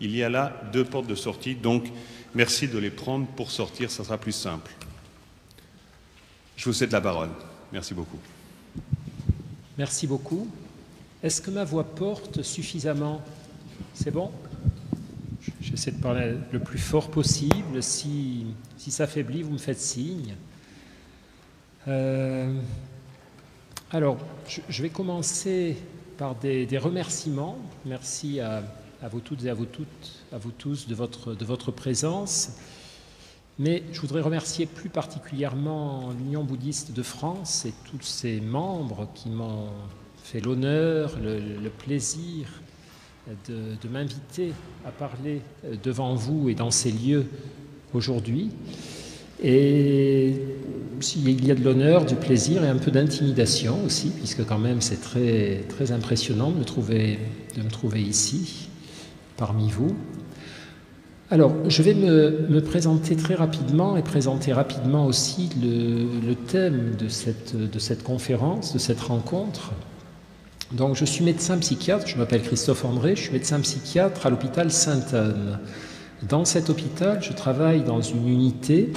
Il y a là 2 portes de sortie, donc merci de les prendre pour sortir, ça sera plus simple. Je vous cède la parole. Merci beaucoup. Merci beaucoup. Est-ce que ma voix porte suffisamment? C'est bon? J'essaie de parler le plus fort possible. Si ça faiblit, vous me faites signe. Alors, je vais commencer par des remerciements. Merci à vous toutes et à vous tous de votre présence. Mais je voudrais remercier plus particulièrement l'Union bouddhiste de France et tous ses membres qui m'ont fait l'honneur, le plaisir de m'inviter à parler devant vous et dans ces lieux aujourd'hui. Et il y a de l'honneur, du plaisir et un peu d'intimidation aussi, puisque quand même c'est très, très impressionnant de me trouver ici, parmi vous. Alors, je vais me présenter très rapidement et présenter rapidement aussi le thème de cette conférence, de cette rencontre. Donc, je suis médecin psychiatre, je m'appelle Christophe André, je suis médecin psychiatre à l'hôpital Sainte-Anne. Dans cet hôpital, je travaille dans une unité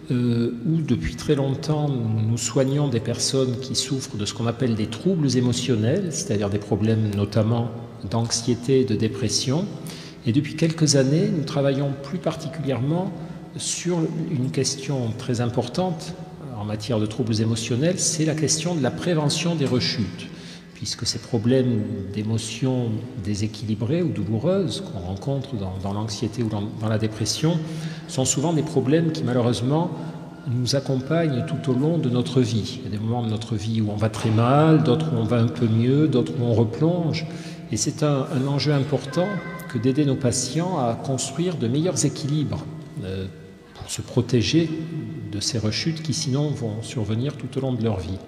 où depuis très longtemps nous soignons des personnes qui souffrent de ce qu'on appelle des troubles émotionnels, c'est-à-dire des problèmes notamment d'anxiété et de dépression. Et depuis quelques années, nous travaillons plus particulièrement sur une question très importante en matière de troubles émotionnels, c'est la question de la prévention des rechutes, puisque ces problèmes d'émotions déséquilibrées ou douloureuses qu'on rencontre dans l'anxiété ou dans la dépression sont souvent des problèmes qui malheureusement nous accompagnent tout au long de notre vie. Il y a des moments de notre vie où on va très mal, d'autres où on va un peu mieux, d'autres où on replonge. Et c'est un enjeu important que d'aider nos patients à construire de meilleurs équilibres pour se protéger de ces rechutes qui sinon vont survenir tout au long de leur vie.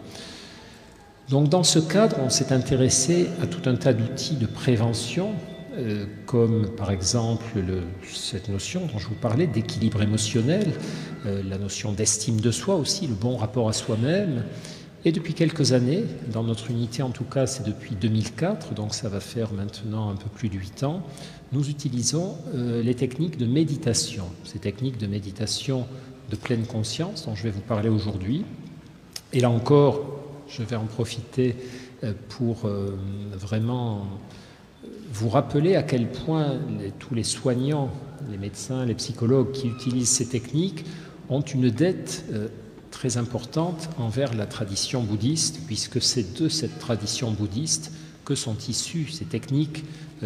Donc dans ce cadre, on s'est intéressé à tout un tas d'outils de prévention, comme par exemple cette notion dont je vous parlais d'équilibre émotionnel, la notion d'estime de soi aussi, le bon rapport à soi-même. Et depuis quelques années, dans notre unité en tout cas, c'est depuis 2004, donc ça va faire maintenant un peu plus de 8 ans, nous utilisons les techniques de méditation, ces techniques de méditation de pleine conscience dont je vais vous parler aujourd'hui. Et là encore, je vais en profiter pour vraiment vous rappeler à quel point tous les soignants, les médecins, les psychologues qui utilisent ces techniques ont une dette très importante envers la tradition bouddhiste, puisque c'est de cette tradition bouddhiste que sont issues ces techniques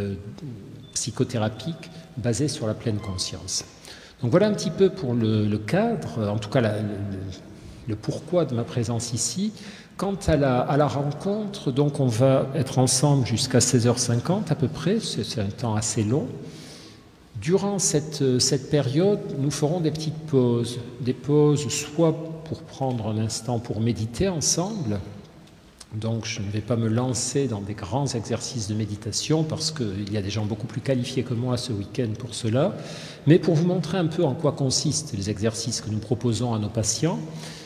psychothérapiques basées sur la pleine conscience. Donc voilà un petit peu pour le cadre, en tout cas le pourquoi de ma présence ici. Quant à la rencontre, donc on va être ensemble jusqu'à 16h50 à peu près, c'est un temps assez long. Durant cette période, nous ferons des petites pauses, soit pour prendre un instant pour méditer ensemble. Donc je ne vais pas me lancer dans des grands exercices de méditation parce qu'il y a des gens beaucoup plus qualifiés que moi ce week-end pour cela, mais pour vous montrer un peu en quoi consistent les exercices que nous proposons à nos patients.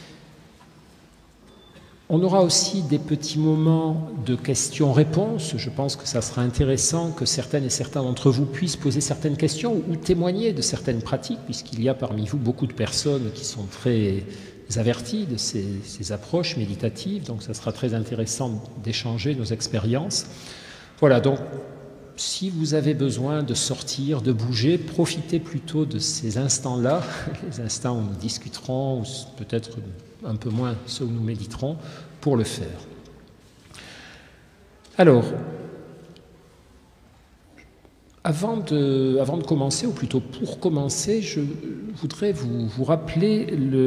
On aura aussi des petits moments de questions-réponses. Je pense que ça sera intéressant que certaines et certains d'entre vous puissent poser certaines questions ou témoigner de certaines pratiques, puisqu'il y a parmi vous beaucoup de personnes qui sont très averties de ces approches méditatives. Donc ça sera très intéressant d'échanger nos expériences. Voilà, donc si vous avez besoin de sortir, de bouger, profitez plutôt de ces instants-là, les instants où nous discuterons, ou peut-être un peu moins ceux où nous méditerons, pour le faire. Alors, avant de commencer, ou plutôt pour commencer, je voudrais vous rappeler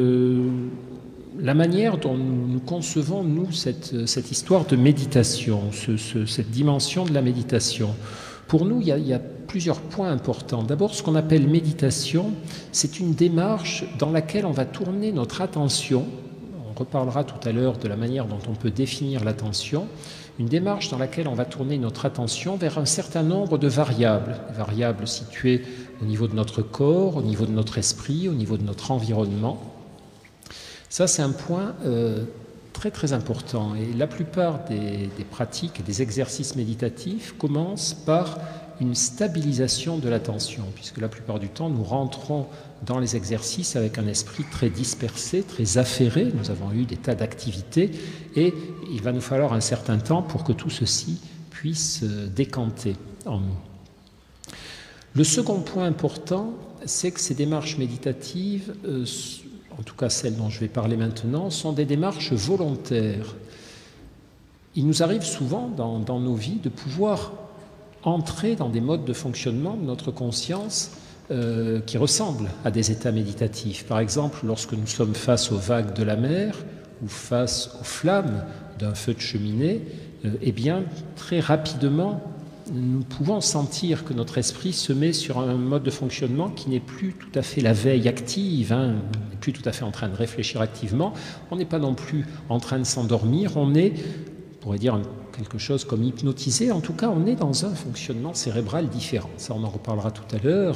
la manière dont nous concevons, nous, cette histoire de méditation, cette dimension de la méditation. Pour nous, il y a plusieurs points importants. D'abord, ce qu'on appelle méditation, c'est une démarche dans laquelle on va tourner notre attention. On reparlera tout à l'heure de la manière dont on peut définir l'attention. Une démarche dans laquelle on va tourner notre attention vers un certain nombre de variables, des variables situées au niveau de notre corps, au niveau de notre esprit, au niveau de notre environnement. Ça, c'est un point très très important. Et la plupart des pratiques et des exercices méditatifs commencent par une stabilisation de l'attention, puisque la plupart du temps, nous rentrons dans les exercices avec un esprit très dispersé, très affairé. Nous avons eu des tas d'activités et il va nous falloir un certain temps pour que tout ceci puisse décanter en nous. Le second point important, c'est que ces démarches méditatives, en tout cas celles dont je vais parler maintenant, sont des démarches volontaires. Il nous arrive souvent dans nos vies de pouvoir entrer dans des modes de fonctionnement de notre conscience qui ressemblent à des états méditatifs. Par exemple, lorsque nous sommes face aux vagues de la mer ou face aux flammes d'un feu de cheminée, eh bien, très rapidement, nous pouvons sentir que notre esprit se met sur un mode de fonctionnement qui n'est plus tout à fait la veille active, on n'est plus tout à fait en train de réfléchir activement, on n'est pas non plus en train de s'endormir, on est, on pourrait dire quelque chose comme hypnotisé, en tout cas on est dans un fonctionnement cérébral différent. Ça on en reparlera tout à l'heure.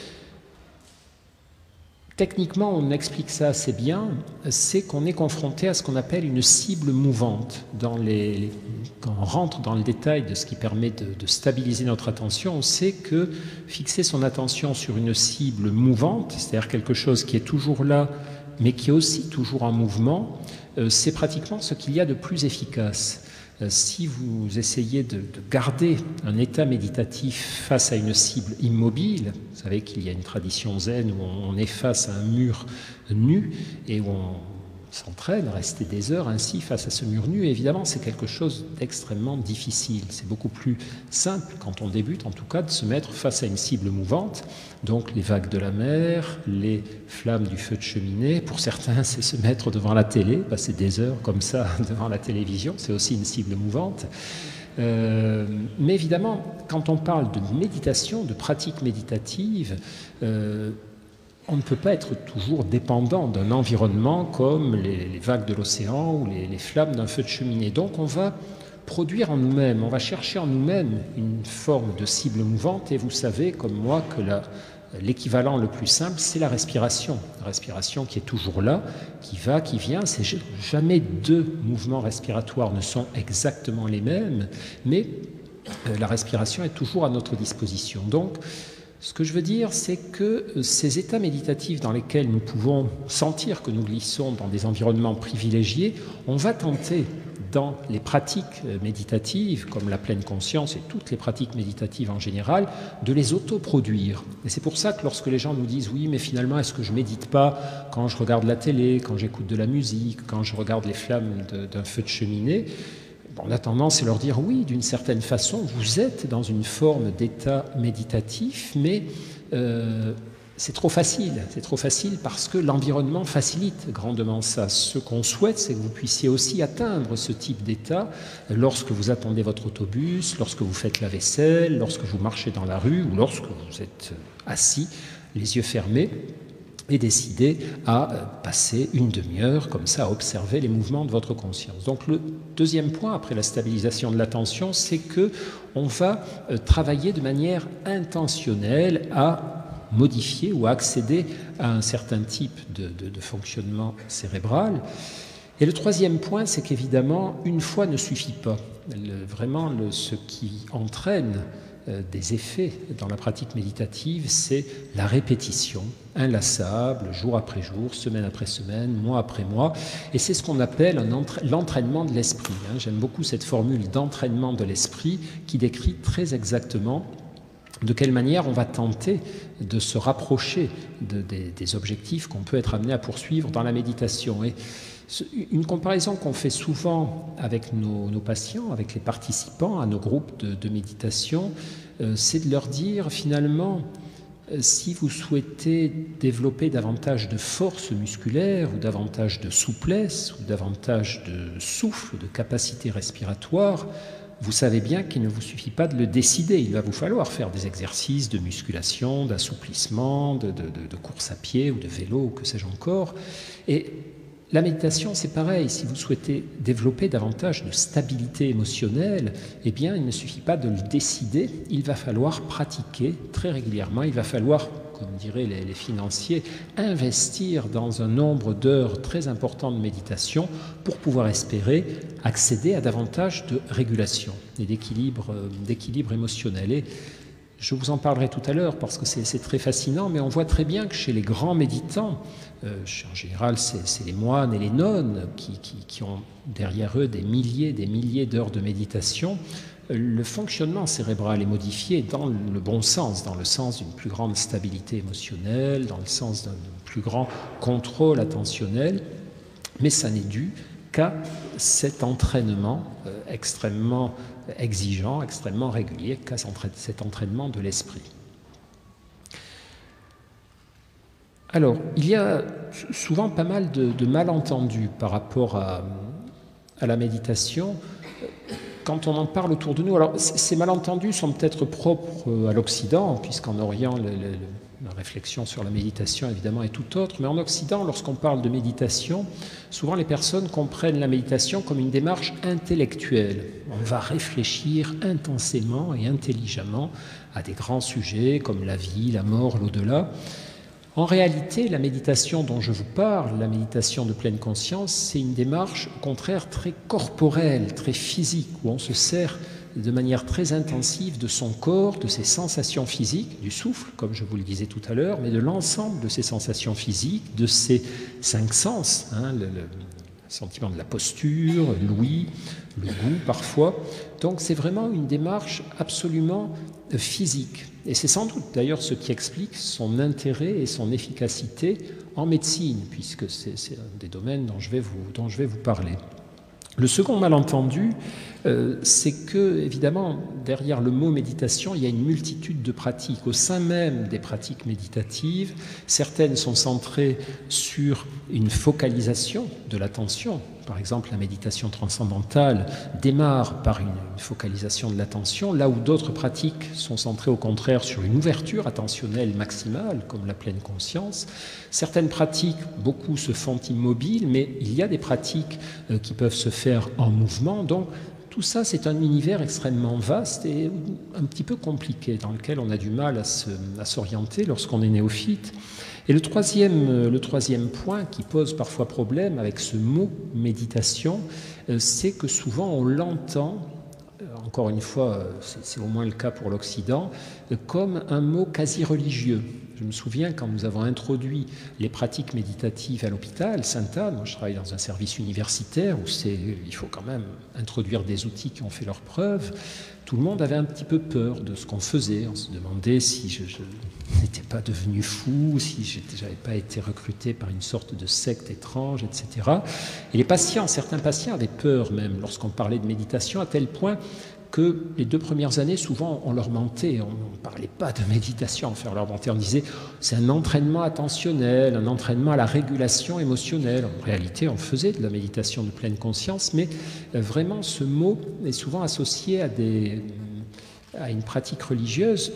Techniquement, on explique ça assez bien, c'est qu'on est confronté à ce qu'on appelle une cible mouvante. Quand on rentre dans le détail de ce qui permet de stabiliser notre attention, on sait que fixer son attention sur une cible mouvante, c'est-à-dire quelque chose qui est toujours là, mais qui est aussi toujours en mouvement, c'est pratiquement ce qu'il y a de plus efficace. Si vous essayez de garder un état méditatif face à une cible immobile, vous savez qu'il y a une tradition zen où on est face à un mur nu et où on s'entraîne à rester des heures ainsi face à ce mur nu, et évidemment c'est quelque chose d'extrêmement difficile. C'est beaucoup plus simple quand on débute en tout cas de se mettre face à une cible mouvante, donc les vagues de la mer, les flammes du feu de cheminée. Pour certains c'est se mettre devant la télé, passer des heures comme ça devant la télévision, c'est aussi une cible mouvante. Mais évidemment quand on parle de méditation, de pratique méditative, on ne peut pas être toujours dépendant d'un environnement comme les vagues de l'océan ou les flammes d'un feu de cheminée. Donc on va produire en nous-mêmes, on va chercher en nous-mêmes une forme de cible mouvante, et vous savez comme moi que l'équivalent le plus simple, c'est la respiration. La respiration qui est toujours là, qui va, qui vient. Jamais deux mouvements respiratoires ne sont exactement les mêmes, mais la respiration est toujours à notre disposition. Donc, ce que je veux dire, c'est que ces états méditatifs dans lesquels nous pouvons sentir que nous glissons dans des environnements privilégiés, on va tenter dans les pratiques méditatives, comme la pleine conscience et toutes les pratiques méditatives en général, de les autoproduire. Et c'est pour ça que lorsque les gens nous disent « oui, mais finalement, est-ce que je ne médite pas quand je regarde la télé, quand j'écoute de la musique, quand je regarde les flammes d'un feu de cheminée ?» On a tendance à leur dire oui, d'une certaine façon, vous êtes dans une forme d'état méditatif, mais c'est trop facile. C'est trop facile parce que l'environnement facilite grandement ça. Ce qu'on souhaite, c'est que vous puissiez aussi atteindre ce type d'état lorsque vous attendez votre autobus, lorsque vous faites la vaisselle, lorsque vous marchez dans la rue ou lorsque vous êtes assis, les yeux fermés, et décider à passer une demi-heure comme ça à observer les mouvements de votre conscience. Donc le deuxième point après la stabilisation de l'attention, c'est que on va travailler de manière intentionnelle à modifier ou à accéder à un certain type de fonctionnement cérébral. Et le troisième point, c'est qu'évidemment, une fois ne suffit pas. Ce qui entraîne des effets dans la pratique méditative, c'est la répétition inlassable, jour après jour, semaine après semaine, mois après mois, et c'est ce qu'on appelle l'entraînement de l'esprit. J'aime beaucoup cette formule d'entraînement de l'esprit qui décrit très exactement de quelle manière on va tenter de se rapprocher des objectifs qu'on peut être amené à poursuivre dans la méditation. Et une comparaison qu'on fait souvent avec nos patients, avec les participants à nos groupes de méditation, c'est de leur dire finalement, si vous souhaitez développer davantage de force musculaire ou davantage de souplesse ou davantage de souffle, de capacité respiratoire, vous savez bien qu'il ne vous suffit pas de le décider. Il va vous falloir faire des exercices de musculation, d'assouplissement, de course à pied ou de vélo ou que sais-je encore. Et la méditation, c'est pareil. Si vous souhaitez développer davantage de stabilité émotionnelle, eh bien, il ne suffit pas de le décider. Il va falloir pratiquer très régulièrement. Il va falloir, comme diraient les financiers, investir dans un nombre d'heures très important de méditation pour pouvoir espérer accéder à davantage de régulation et d'équilibre émotionnel. Et Je vous en parlerai tout à l'heure parce que c'est très fascinant, mais on voit très bien que chez les grands méditants, en général c'est les moines et les nonnes qui ont derrière eux des milliers d'heures de méditation, le fonctionnement cérébral est modifié dans le bon sens, dans le sens d'une plus grande stabilité émotionnelle, dans le sens d'un plus grand contrôle attentionnel, mais ça n'est dû qu'à cet entraînement extrêmement exigeant, extrêmement régulier, qu'à cet entraînement de l'esprit. Alors, il y a souvent pas mal de malentendus par rapport à la méditation. Quand on en parle autour de nous, alors ces malentendus sont peut-être propres à l'Occident, puisqu'en Orient, la réflexion sur la méditation, évidemment, est tout autre. Mais en Occident, lorsqu'on parle de méditation, souvent les personnes comprennent la méditation comme une démarche intellectuelle. On va réfléchir intensément et intelligemment à des grands sujets comme la vie, la mort, l'au-delà. En réalité, la méditation dont je vous parle, la méditation de pleine conscience, c'est une démarche, au contraire, très corporelle, très physique, où on se sert de manière très intensive de son corps, de ses sensations physiques, du souffle, comme je vous le disais tout à l'heure, mais de l'ensemble de ses sensations physiques, de ses 5 sens, le sentiment de la posture, l'ouïe, le goût parfois. Donc c'est vraiment une démarche absolument physique. Et c'est sans doute d'ailleurs ce qui explique son intérêt et son efficacité en médecine, puisque c'est un des domaines dont je vais vous parler. Le second malentendu, c'est que, évidemment, derrière le mot méditation, il y a une multitude de pratiques. Au sein même des pratiques méditatives, certaines sont centrées sur une focalisation de l'attention. Par exemple, la méditation transcendantale démarre par une focalisation de l'attention, là où d'autres pratiques sont centrées au contraire sur une ouverture attentionnelle maximale, comme la pleine conscience. Certaines pratiques, beaucoup se font immobiles, mais il y a des pratiques qui peuvent se faire en mouvement. Donc, tout ça, c'est un univers extrêmement vaste et un petit peu compliqué, dans lequel on a du mal à s'orienter lorsqu'on est néophyte. Et le troisième point qui pose parfois problème avec ce mot méditation, c'est que souvent on l'entend, encore une fois, c'est au moins le cas pour l'Occident, comme un mot quasi religieux. Je me souviens quand nous avons introduit les pratiques méditatives à l'hôpital Sainte-Anne, moi je travaille dans un service universitaire où il faut quand même introduire des outils qui ont fait leurs preuves, tout le monde avait un petit peu peur de ce qu'on faisait. On se demandait si je n'étais pas devenu fou, si je n'avais pas été recruté par une sorte de secte étrange, etc. Et certains patients avaient peur même lorsqu'on parlait de méditation, à tel point que les 2 premières années, souvent, on leur mentait. On ne parlait pas de méditation, on leur mentait. On disait c'est un entraînement attentionnel, un entraînement à la régulation émotionnelle. En réalité, on faisait de la méditation de pleine conscience, mais vraiment, ce mot est souvent associé à une pratique religieuse,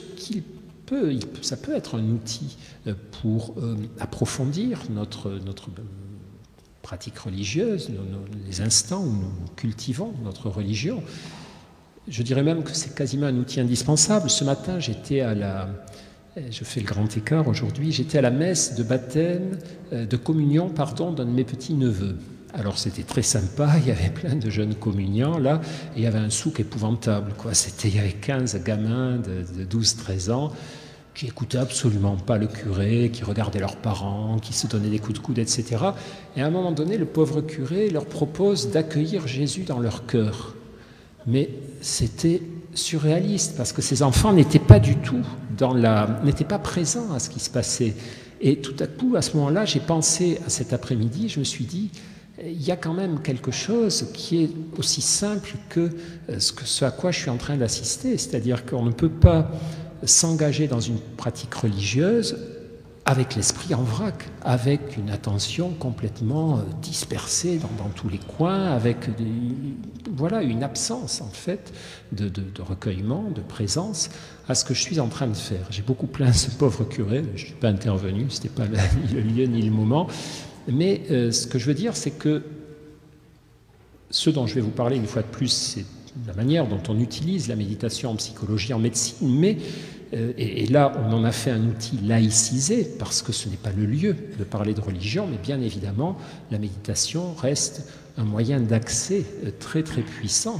ça peut être un outil pour approfondir notre pratique religieuse, les instants où nous cultivons notre religion. Je dirais même que c'est quasiment un outil indispensable. Ce matin, je fais le grand écart aujourd'hui, j'étais à la messe de baptême, de communion, d'un de mes petits-neveux. Alors c'était très sympa, il y avait plein de jeunes communiants là, et il y avait un souk épouvantable, quoi. Il y avait 15 gamins de 12-13 ans qui écoutaient absolument pas le curé, qui regardaient leurs parents, qui se donnaient des coups de coude, etc. Et à un moment donné, le pauvre curé leur propose d'accueillir Jésus dans leur cœur. Mais c'était surréaliste, parce que ces enfants n'étaient pas du tout n'étaient pas présents à ce qui se passait. Et tout à coup, à ce moment-là, j'ai pensé à cet après-midi, je me suis dit, il y a quand même quelque chose qui est aussi simple que ce à quoi je suis en train d'assister, c'est-à-dire qu'on ne peut pas s'engager dans une pratique religieuse avec l'esprit en vrac, avec une attention complètement dispersée dans tous les coins, avec une absence en fait de recueillement, de présence à ce que je suis en train de faire. J'ai beaucoup plaint ce pauvre curé, je ne suis pas intervenu, ce n'était pas ni le lieu ni le moment, mais ce que je veux dire, c'est que ce dont je vais vous parler une fois de plus, c'est la manière dont on utilise la méditation en psychologie, en médecine, mais et là, on en a fait un outil laïcisé, parce que ce n'est pas le lieu de parler de religion, mais bien évidemment, la méditation reste un moyen d'accès très très puissant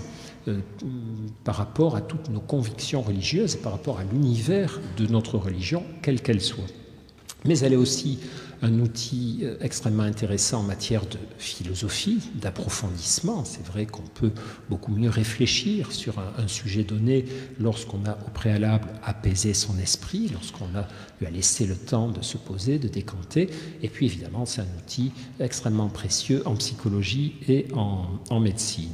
par rapport à toutes nos convictions religieuses et par rapport à l'univers de notre religion, quelle qu'elle soit. Mais elle est aussi un outil extrêmement intéressant en matière de philosophie, d'approfondissement. C'est vrai qu'on peut beaucoup mieux réfléchir sur un sujet donné lorsqu'on a au préalable apaisé son esprit, lorsqu'on a lui a laissé le temps de se poser, de décanter. Et puis évidemment, c'est un outil extrêmement précieux en psychologie et en médecine.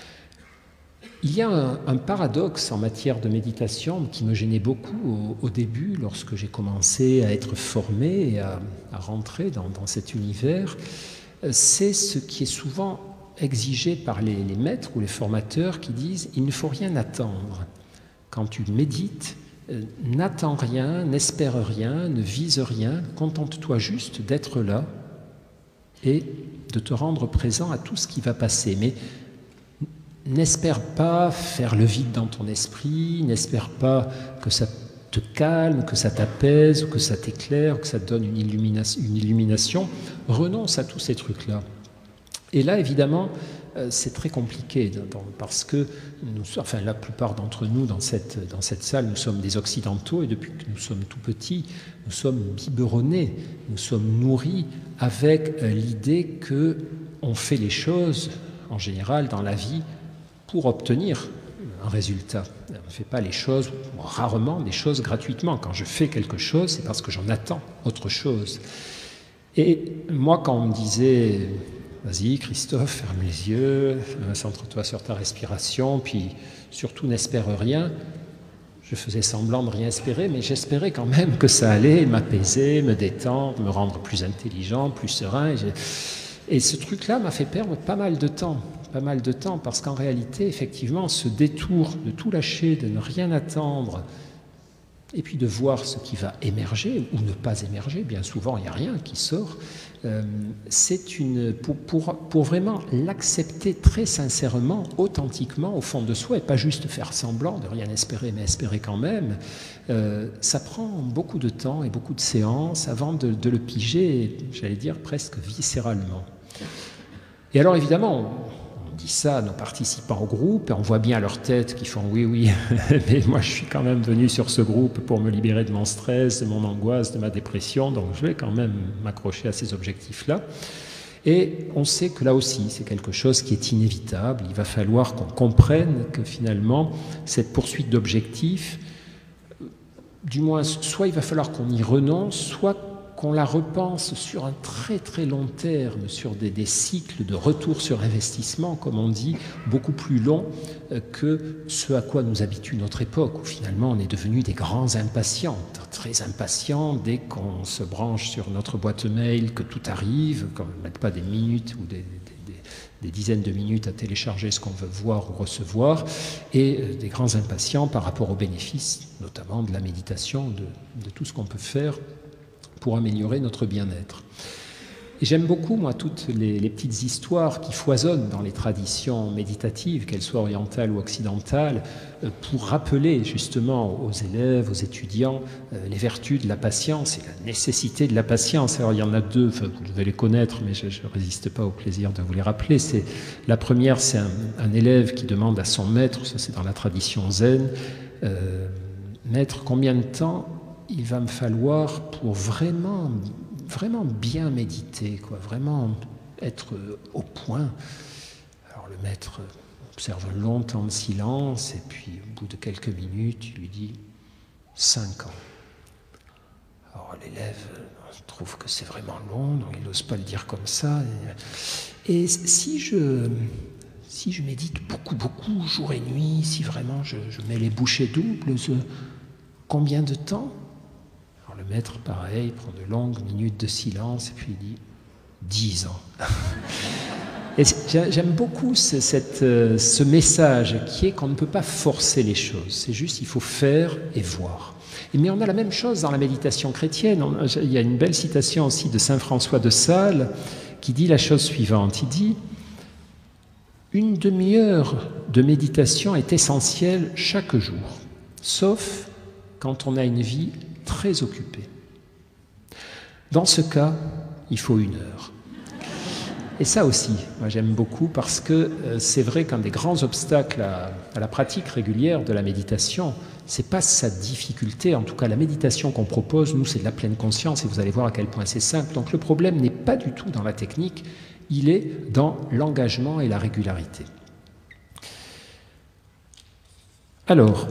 Il y a un paradoxe en matière de méditation qui me gênait beaucoup au début, lorsque j'ai commencé à être formé et à rentrer dans cet univers. C'est ce qui est souvent exigé par les maîtres ou les formateurs qui disent « il ne faut rien attendre ». Quand tu médites, n'attends rien, n'espère rien, ne vise rien, contente-toi juste d'être là et de te rendre présent à tout ce qui va passer. Mais n'espère pas faire le vide dans ton esprit, n'espère pas que ça te calme, que ça t'apaise, que ça t'éclaire, que ça te donne une illumination. Renonce à tous ces trucs-là. Et là, évidemment, c'est très compliqué parce que la plupart d'entre nous dans cette salle, nous sommes des Occidentaux et depuis que nous sommes tout petits, nous sommes biberonnés, nous sommes nourris avec l'idée qu'on fait les choses, en général, dans la vie, pour obtenir un résultat. On ne fait pas les choses, ou rarement des choses gratuitement. Quand je fais quelque chose, c'est parce que j'en attends autre chose. Et moi, quand on me disait « Vas-y, Christophe, ferme les yeux, centre-toi sur ta respiration, puis surtout n'espère rien », je faisais semblant de rien espérer, mais j'espérais quand même que ça allait m'apaiser, me détendre, me rendre plus intelligent, plus serein. Et ce truc-là m'a fait perdre pas mal de temps, parce qu'en réalité, effectivement, ce détour de tout lâcher, de ne rien attendre, et puis de voir ce qui va émerger ou ne pas émerger, bien souvent il n'y a rien qui sort, c'est pour vraiment l'accepter très sincèrement, authentiquement, au fond de soi, et pas juste faire semblant de rien espérer, mais espérer quand même, ça prend beaucoup de temps et beaucoup de séances avant de le piger, j'allais dire presque viscéralement. Et alors évidemment, on dit ça à nos participants au groupe, et on voit bien leur tête qui font « oui, oui, mais moi je suis quand même venu sur ce groupe pour me libérer de mon stress, de mon angoisse, de ma dépression, donc je vais quand même m'accrocher à ces objectifs-là ». Et on sait que là aussi, c'est quelque chose qui est inévitable. Il va falloir qu'on comprenne que finalement, cette poursuite d'objectifs, du moins, soit il va falloir qu'on y renonce, soit qu'on la repense sur un très très long terme, sur des cycles de retour sur investissement, comme on dit, beaucoup plus longs que ce à quoi nous habitue notre époque, où finalement on est devenu des grands impatients, très impatients dès qu'on se branche sur notre boîte mail, que tout arrive, qu'on ne mette pas des minutes ou des dizaines de minutes à télécharger ce qu'on veut voir ou recevoir, et des grands impatients par rapport aux bénéfices, notamment de la méditation, de tout ce qu'on peut faire pour améliorer notre bien-être. Et j'aime beaucoup, moi, toutes les petites histoires qui foisonnent dans les traditions méditatives, qu'elles soient orientales ou occidentales, pour rappeler justement aux élèves, aux étudiants, les vertus de la patience et la nécessité de la patience. Alors il y en a deux, vous devez les connaître, mais je ne résiste pas au plaisir de vous les rappeler. La première, c'est un élève qui demande à son maître, ça c'est dans la tradition zen, maître, combien de temps il va me falloir pour vraiment bien méditer, quoi, vraiment être au point. Alors le maître observe longtemps de silence et puis au bout de quelques minutes, il lui dit 5 ans. Alors l'élève trouve que c'est vraiment long, donc il n'ose pas le dire comme ça. Et si je médite beaucoup, jour et nuit, si vraiment je mets les bouchées doubles, combien de temps ? Alors le maître, pareil, prend de longues minutes de silence et puis il dit 10 ans. Et j'aime beaucoup ce message qui est qu'on ne peut pas forcer les choses. C'est juste, il faut faire et voir. Mais on a la même chose dans la méditation chrétienne. Il y a une belle citation aussi de saint François de Sales qui dit la chose suivante. Il dit « Une demi-heure de méditation est essentielle chaque jour, sauf quand on a une vie très occupée. Dans ce cas, il faut 1 heure. » Et ça aussi, moi j'aime beaucoup parce que c'est vrai qu'un des grands obstacles à la pratique régulière de la méditation, c'est pas sa difficulté, en tout cas la méditation qu'on propose, nous c'est de la pleine conscience et vous allez voir à quel point c'est simple. Donc le problème n'est pas du tout dans la technique, il est dans l'engagement et la régularité. Alors,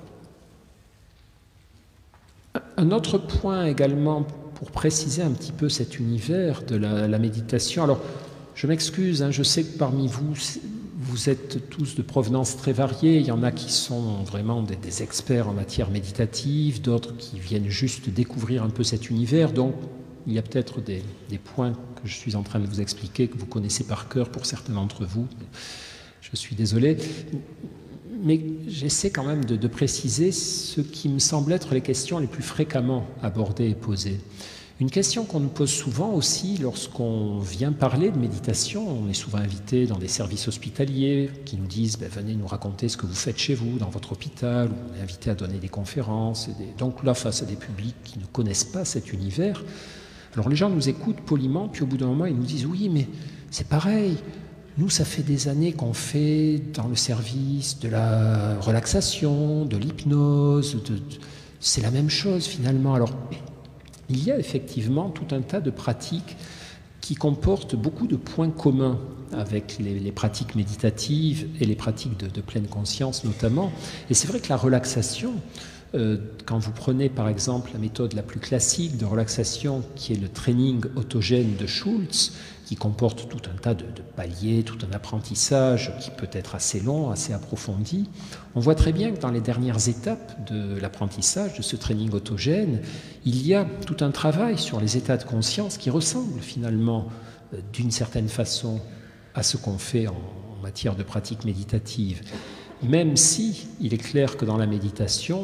un autre point également pour préciser un petit peu cet univers de la méditation. Alors, je m'excuse, je sais que parmi vous, vous êtes tous de provenance très variée. Il y en a qui sont vraiment des experts en matière méditative, d'autres qui viennent juste découvrir un peu cet univers. Donc, il y a peut-être des points que je suis en train de vous expliquer, que vous connaissez par cœur pour certains d'entre vous. Je suis désolé. Mais j'essaie quand même de préciser ce qui me semble être les questions les plus fréquemment abordées et posées. Une question qu'on nous pose souvent aussi lorsqu'on vient parler de méditation, on est souvent invité dans des services hospitaliers qui nous disent venez nous raconter ce que vous faites chez vous, dans votre hôpital, ou on est invité à donner des conférences. Donc là, face à des publics qui ne connaissent pas cet univers, alors les gens nous écoutent poliment, puis au bout d'un moment, ils nous disent oui, mais c'est pareil. Nous, ça fait des années qu'on fait dans le service de la relaxation, de l'hypnose, c'est la même chose finalement. Alors, il y a effectivement tout un tas de pratiques qui comportent beaucoup de points communs avec les pratiques méditatives et les pratiques de pleine conscience notamment. Et c'est vrai que la relaxation, quand vous prenez par exemple la méthode la plus classique de relaxation qui est le training autogène de Schultz, qui comporte tout un tas de paliers, tout un apprentissage qui peut être assez long, assez approfondi, on voit très bien que dans les dernières étapes de l'apprentissage de ce training autogène, il y a tout un travail sur les états de conscience qui ressemble finalement d'une certaine façon à ce qu'on fait en matière de pratique méditative. Même si il est clair que dans la méditation,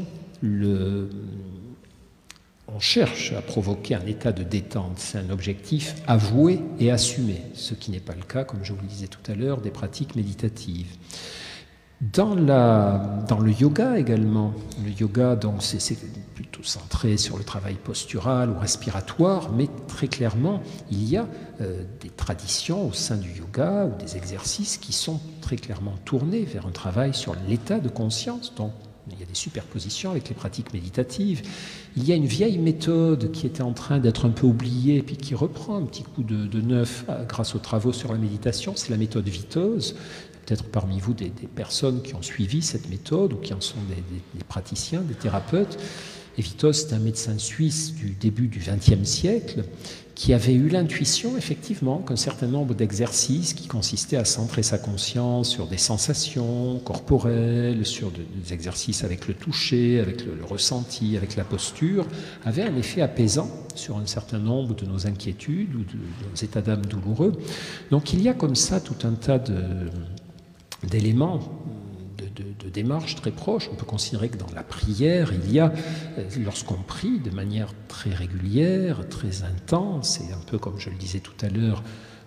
on cherche à provoquer un état de détente. C'est un objectif avoué et assumé, ce qui n'est pas le cas, comme je vous le disais tout à l'heure, des pratiques méditatives. Dans le yoga également, le yoga donc c'est plutôt centré sur le travail postural ou respiratoire, mais très clairement, il y a des traditions au sein du yoga ou des exercices qui sont très clairement tournés vers un travail sur l'état de conscience. Donc, il y a des superpositions avec les pratiques méditatives. Il y a une vieille méthode qui était en train d'être un peu oubliée, puis qui reprend un petit coup de neuf grâce aux travaux sur la méditation, c'est la méthode Vitoz. Peut-être parmi vous des personnes qui ont suivi cette méthode ou qui en sont des praticiens, des thérapeutes. Et Vitoz, c'est un médecin suisse du début du XXe siècle qui avait eu l'intuition, effectivement, qu'un certain nombre d'exercices qui consistaient à centrer sa conscience sur des sensations corporelles, sur des exercices avec le toucher, avec le ressenti, avec la posture, avaient un effet apaisant sur un certain nombre de nos inquiétudes ou de nos états d'âme douloureux. Donc il y a comme ça tout un tas d'éléments, de démarches très proches. On peut considérer que dans la prière, il y a, lorsqu'on prie de manière très régulière, très intense, et un peu comme je le disais tout à l'heure,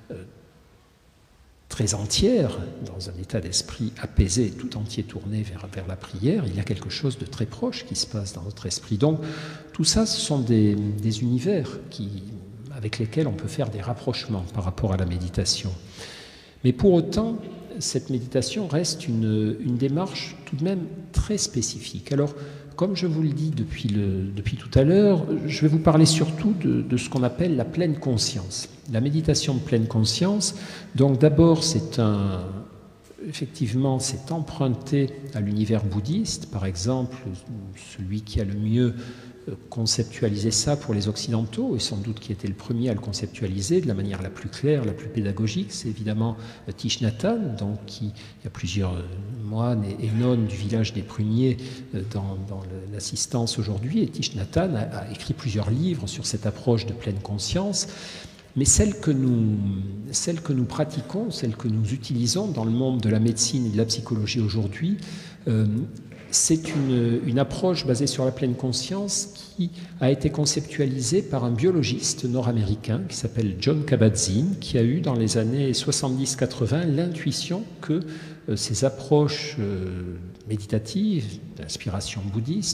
très entière, dans un état d'esprit apaisé, tout entier tourné vers la prière, il y a quelque chose de très proche qui se passe dans notre esprit. Donc tout ça, ce sont des univers avec lesquels on peut faire des rapprochements par rapport à la méditation. Mais pour autant, cette méditation reste une démarche tout de même très spécifique. Alors, comme je vous le dis depuis tout à l'heure, je vais vous parler surtout de ce qu'on appelle la pleine conscience. La méditation de pleine conscience, donc d'abord effectivement, c'est emprunté à l'univers bouddhiste. Par exemple, celui qui a le mieux conceptualiser ça pour les Occidentaux, et sans doute qui était le premier à le conceptualiser de la manière la plus claire, la plus pédagogique, c'est évidemment Thich Nhat Hanh, donc il y a plusieurs moines et nonnes du village des Pruniers dans l'assistance aujourd'hui, et Thich Nhat Hanh a écrit plusieurs livres sur cette approche de pleine conscience, mais celle que nous pratiquons, celle que nous utilisons dans le monde de la médecine et de la psychologie aujourd'hui, c'est une approche basée sur la pleine conscience qui a été conceptualisée par un biologiste nord-américain qui s'appelle Jon Kabat-Zinn, qui a eu dans les années 70-80 l'intuition que ces approches méditatives, d'inspiration bouddhiste,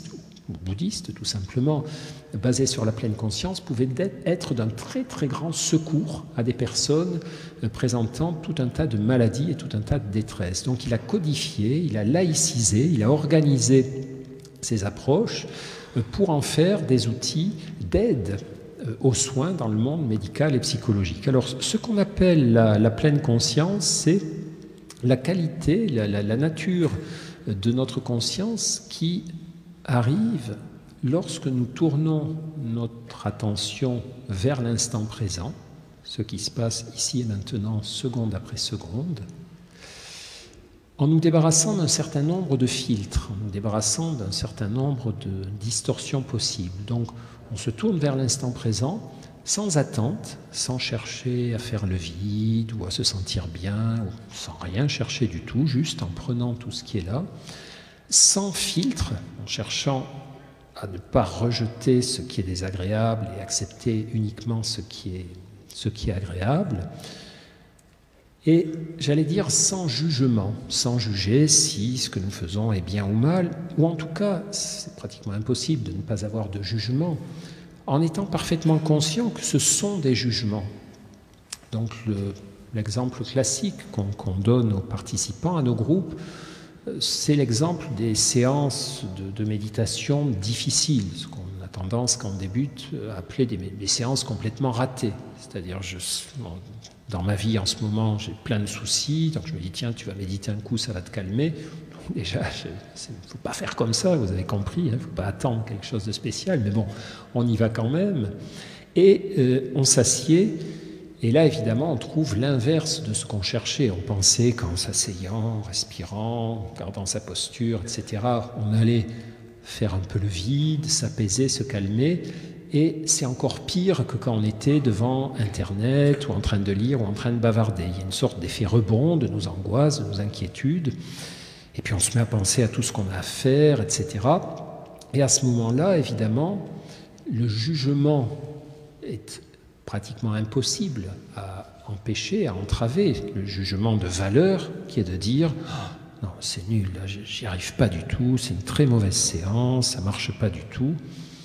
ou bouddhiste tout simplement, basé sur la pleine conscience, pouvait être d'un très très grand secours à des personnes présentant tout un tas de maladies et tout un tas de détresse. Donc il a codifié, il a laïcisé, il a organisé ces approches pour en faire des outils d'aide aux soins dans le monde médical et psychologique. Alors ce qu'on appelle la pleine conscience, c'est la qualité, la nature de notre conscience qui arrive lorsque nous tournons notre attention vers l'instant présent, ce qui se passe ici et maintenant, seconde après seconde, en nous débarrassant d'un certain nombre de filtres, en nous débarrassant d'un certain nombre de distorsions possibles. Donc, on se tourne vers l'instant présent, sans attente, sans chercher à faire le vide ou à se sentir bien, ou sans rien chercher du tout, juste en prenant tout ce qui est là, sans filtre, en cherchant à ne pas rejeter ce qui est désagréable et accepter uniquement ce qui est agréable, et j'allais dire sans jugement, sans juger si ce que nous faisons est bien ou mal, ou en tout cas, c'est pratiquement impossible de ne pas avoir de jugement, en étant parfaitement conscient que ce sont des jugements. Donc l'exemple classique qu'on donne aux participants, à nos groupes, c'est l'exemple des séances de méditation difficiles, ce qu'on a tendance, quand on débute, à appeler des séances complètement ratées. C'est-à-dire, dans ma vie en ce moment, j'ai plein de soucis, donc je me dis, tiens, tu vas méditer un coup, ça va te calmer. Déjà, il ne faut pas faire comme ça, vous avez compris, il ne faut pas attendre quelque chose de spécial, mais bon, on y va quand même. Et on s'assied, et là, évidemment, on trouve l'inverse de ce qu'on cherchait. On pensait qu'en s'asseyant, respirant, gardant sa posture, etc., on allait faire un peu le vide, s'apaiser, se calmer. Et c'est encore pire que quand on était devant Internet ou en train de lire ou en train de bavarder. Il y a une sorte d'effet rebond de nos angoisses, de nos inquiétudes. Et puis on se met à penser à tout ce qu'on a à faire, etc. Et à ce moment-là, évidemment, le jugement est pratiquement impossible à empêcher, à entraver. Le jugement de valeur qui est de dire « Non, c'est nul, là, j'y arrive pas du tout, c'est une très mauvaise séance, ça marche pas du tout ».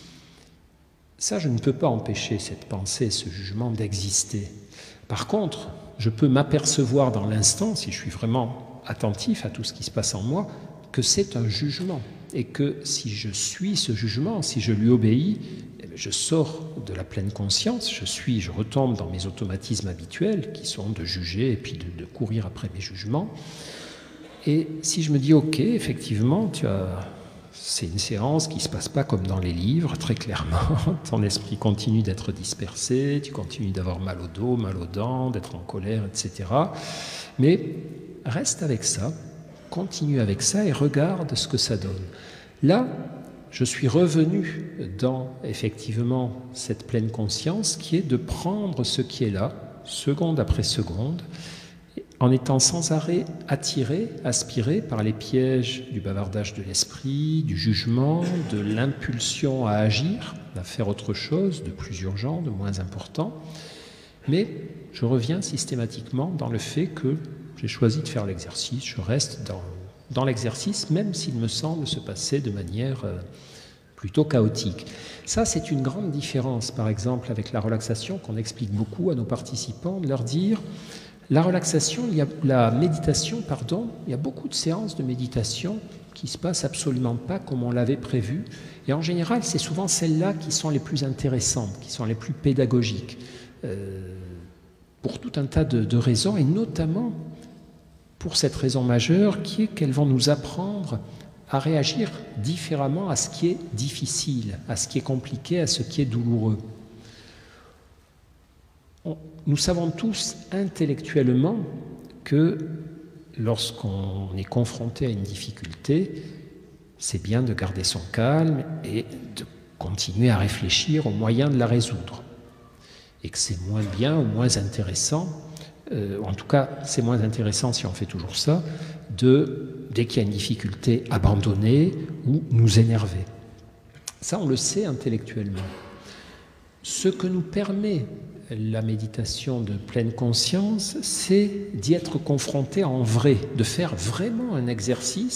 Ça, je ne peux pas empêcher cette pensée, ce jugement d'exister. Par contre, je peux m'apercevoir dans l'instant, si je suis vraiment attentif à tout ce qui se passe en moi, que c'est un jugement. Et que si je suis ce jugement, si je lui obéis, je sors de la pleine conscience, je retombe dans mes automatismes habituels, qui sont de juger et puis de courir après mes jugements. Et si je me dis, ok, effectivement, c'est une séance qui ne se passe pas comme dans les livres, très clairement. Ton esprit continue d'être dispersé, tu continues d'avoir mal au dos, mal aux dents, d'être en colère, etc. Mais reste avec ça, continue avec ça et regarde ce que ça donne. Là, je suis revenu dans, effectivement, cette pleine conscience qui est de prendre ce qui est là, seconde après seconde, en étant sans arrêt attiré, aspiré par les pièges du bavardage de l'esprit, du jugement, de l'impulsion à agir, à faire autre chose, de plus urgent, de moins important. Mais je reviens systématiquement dans le fait que j'ai choisi de faire l'exercice, je reste dans l'exercice, même s'il me semble se passer de manière plutôt chaotique. Ça, c'est une grande différence, par exemple, avec la relaxation qu'on explique beaucoup à nos participants, de leur dire... La relaxation, la méditation, il y a beaucoup de séances de méditation qui ne se passent absolument pas comme on l'avait prévu. Et en général, c'est souvent celles-là qui sont les plus intéressantes, qui sont les plus pédagogiques, pour tout un tas de raisons, et notamment pour cette raison majeure qui est qu'elles vont nous apprendre à réagir différemment à ce qui est difficile, à ce qui est compliqué, à ce qui est douloureux. Nous savons tous intellectuellement que lorsqu'on est confronté à une difficulté, c'est bien de garder son calme et de continuer à réfléchir aux moyens de la résoudre. Et que c'est moins bien ou moins intéressant, en tout cas c'est moins intéressant si on fait toujours ça, dès qu'il y a une difficulté, abandonner ou nous énerver. Ça, on le sait intellectuellement. Ce que nous permet la méditation de pleine conscience, c'est d'y être confronté en vrai, de faire vraiment un exercice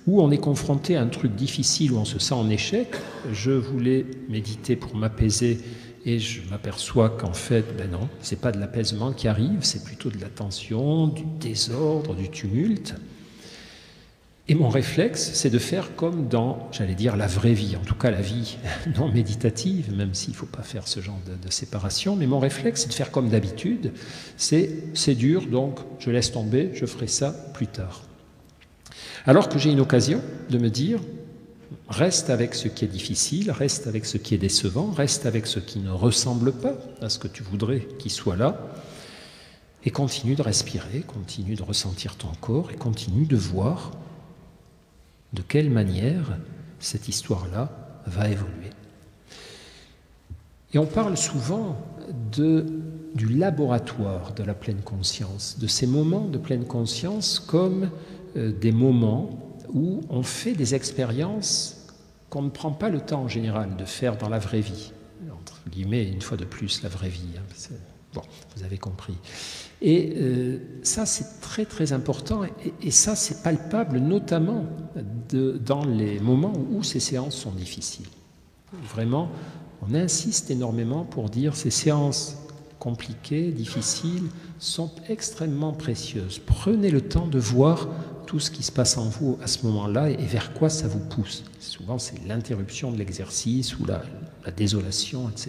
où on est confronté à un truc difficile, où on se sent en échec. Je voulais méditer pour m'apaiser et je m'aperçois qu'en fait, ben non, c'est pas de l'apaisement qui arrive, c'est plutôt de la tension, du désordre, du tumulte. Et mon réflexe, c'est de faire comme dans, j'allais dire, la vraie vie, en tout cas la vie non méditative, même s'il ne faut pas faire ce genre de séparation, mais mon réflexe, c'est de faire comme d'habitude, c'est dur, donc je laisse tomber, je ferai ça plus tard. Alors que j'ai une occasion de me dire, reste avec ce qui est difficile, reste avec ce qui est décevant, reste avec ce qui ne ressemble pas à ce que tu voudrais qu'il soit là, et continue de respirer, continue de ressentir ton corps, et continue de voir de quelle manière cette histoire-là va évoluer. Et on parle souvent du laboratoire de la pleine conscience, de ces moments de pleine conscience comme des moments où on fait des expériences qu'on ne prend pas le temps en général de faire dans la vraie vie. Entre guillemets, une fois de plus, la vraie vie. Bon, vous avez compris. Et ça, c'est très très important, et ça, c'est palpable, notamment dans les moments où ces séances sont difficiles. Vraiment, on insiste énormément pour dire ces séances compliquées, difficiles, sont extrêmement précieuses. Prenez le temps de voir tout ce qui se passe en vous à ce moment-là et vers quoi ça vous pousse. Souvent, c'est l'interruption de l'exercice ou la désolation, etc.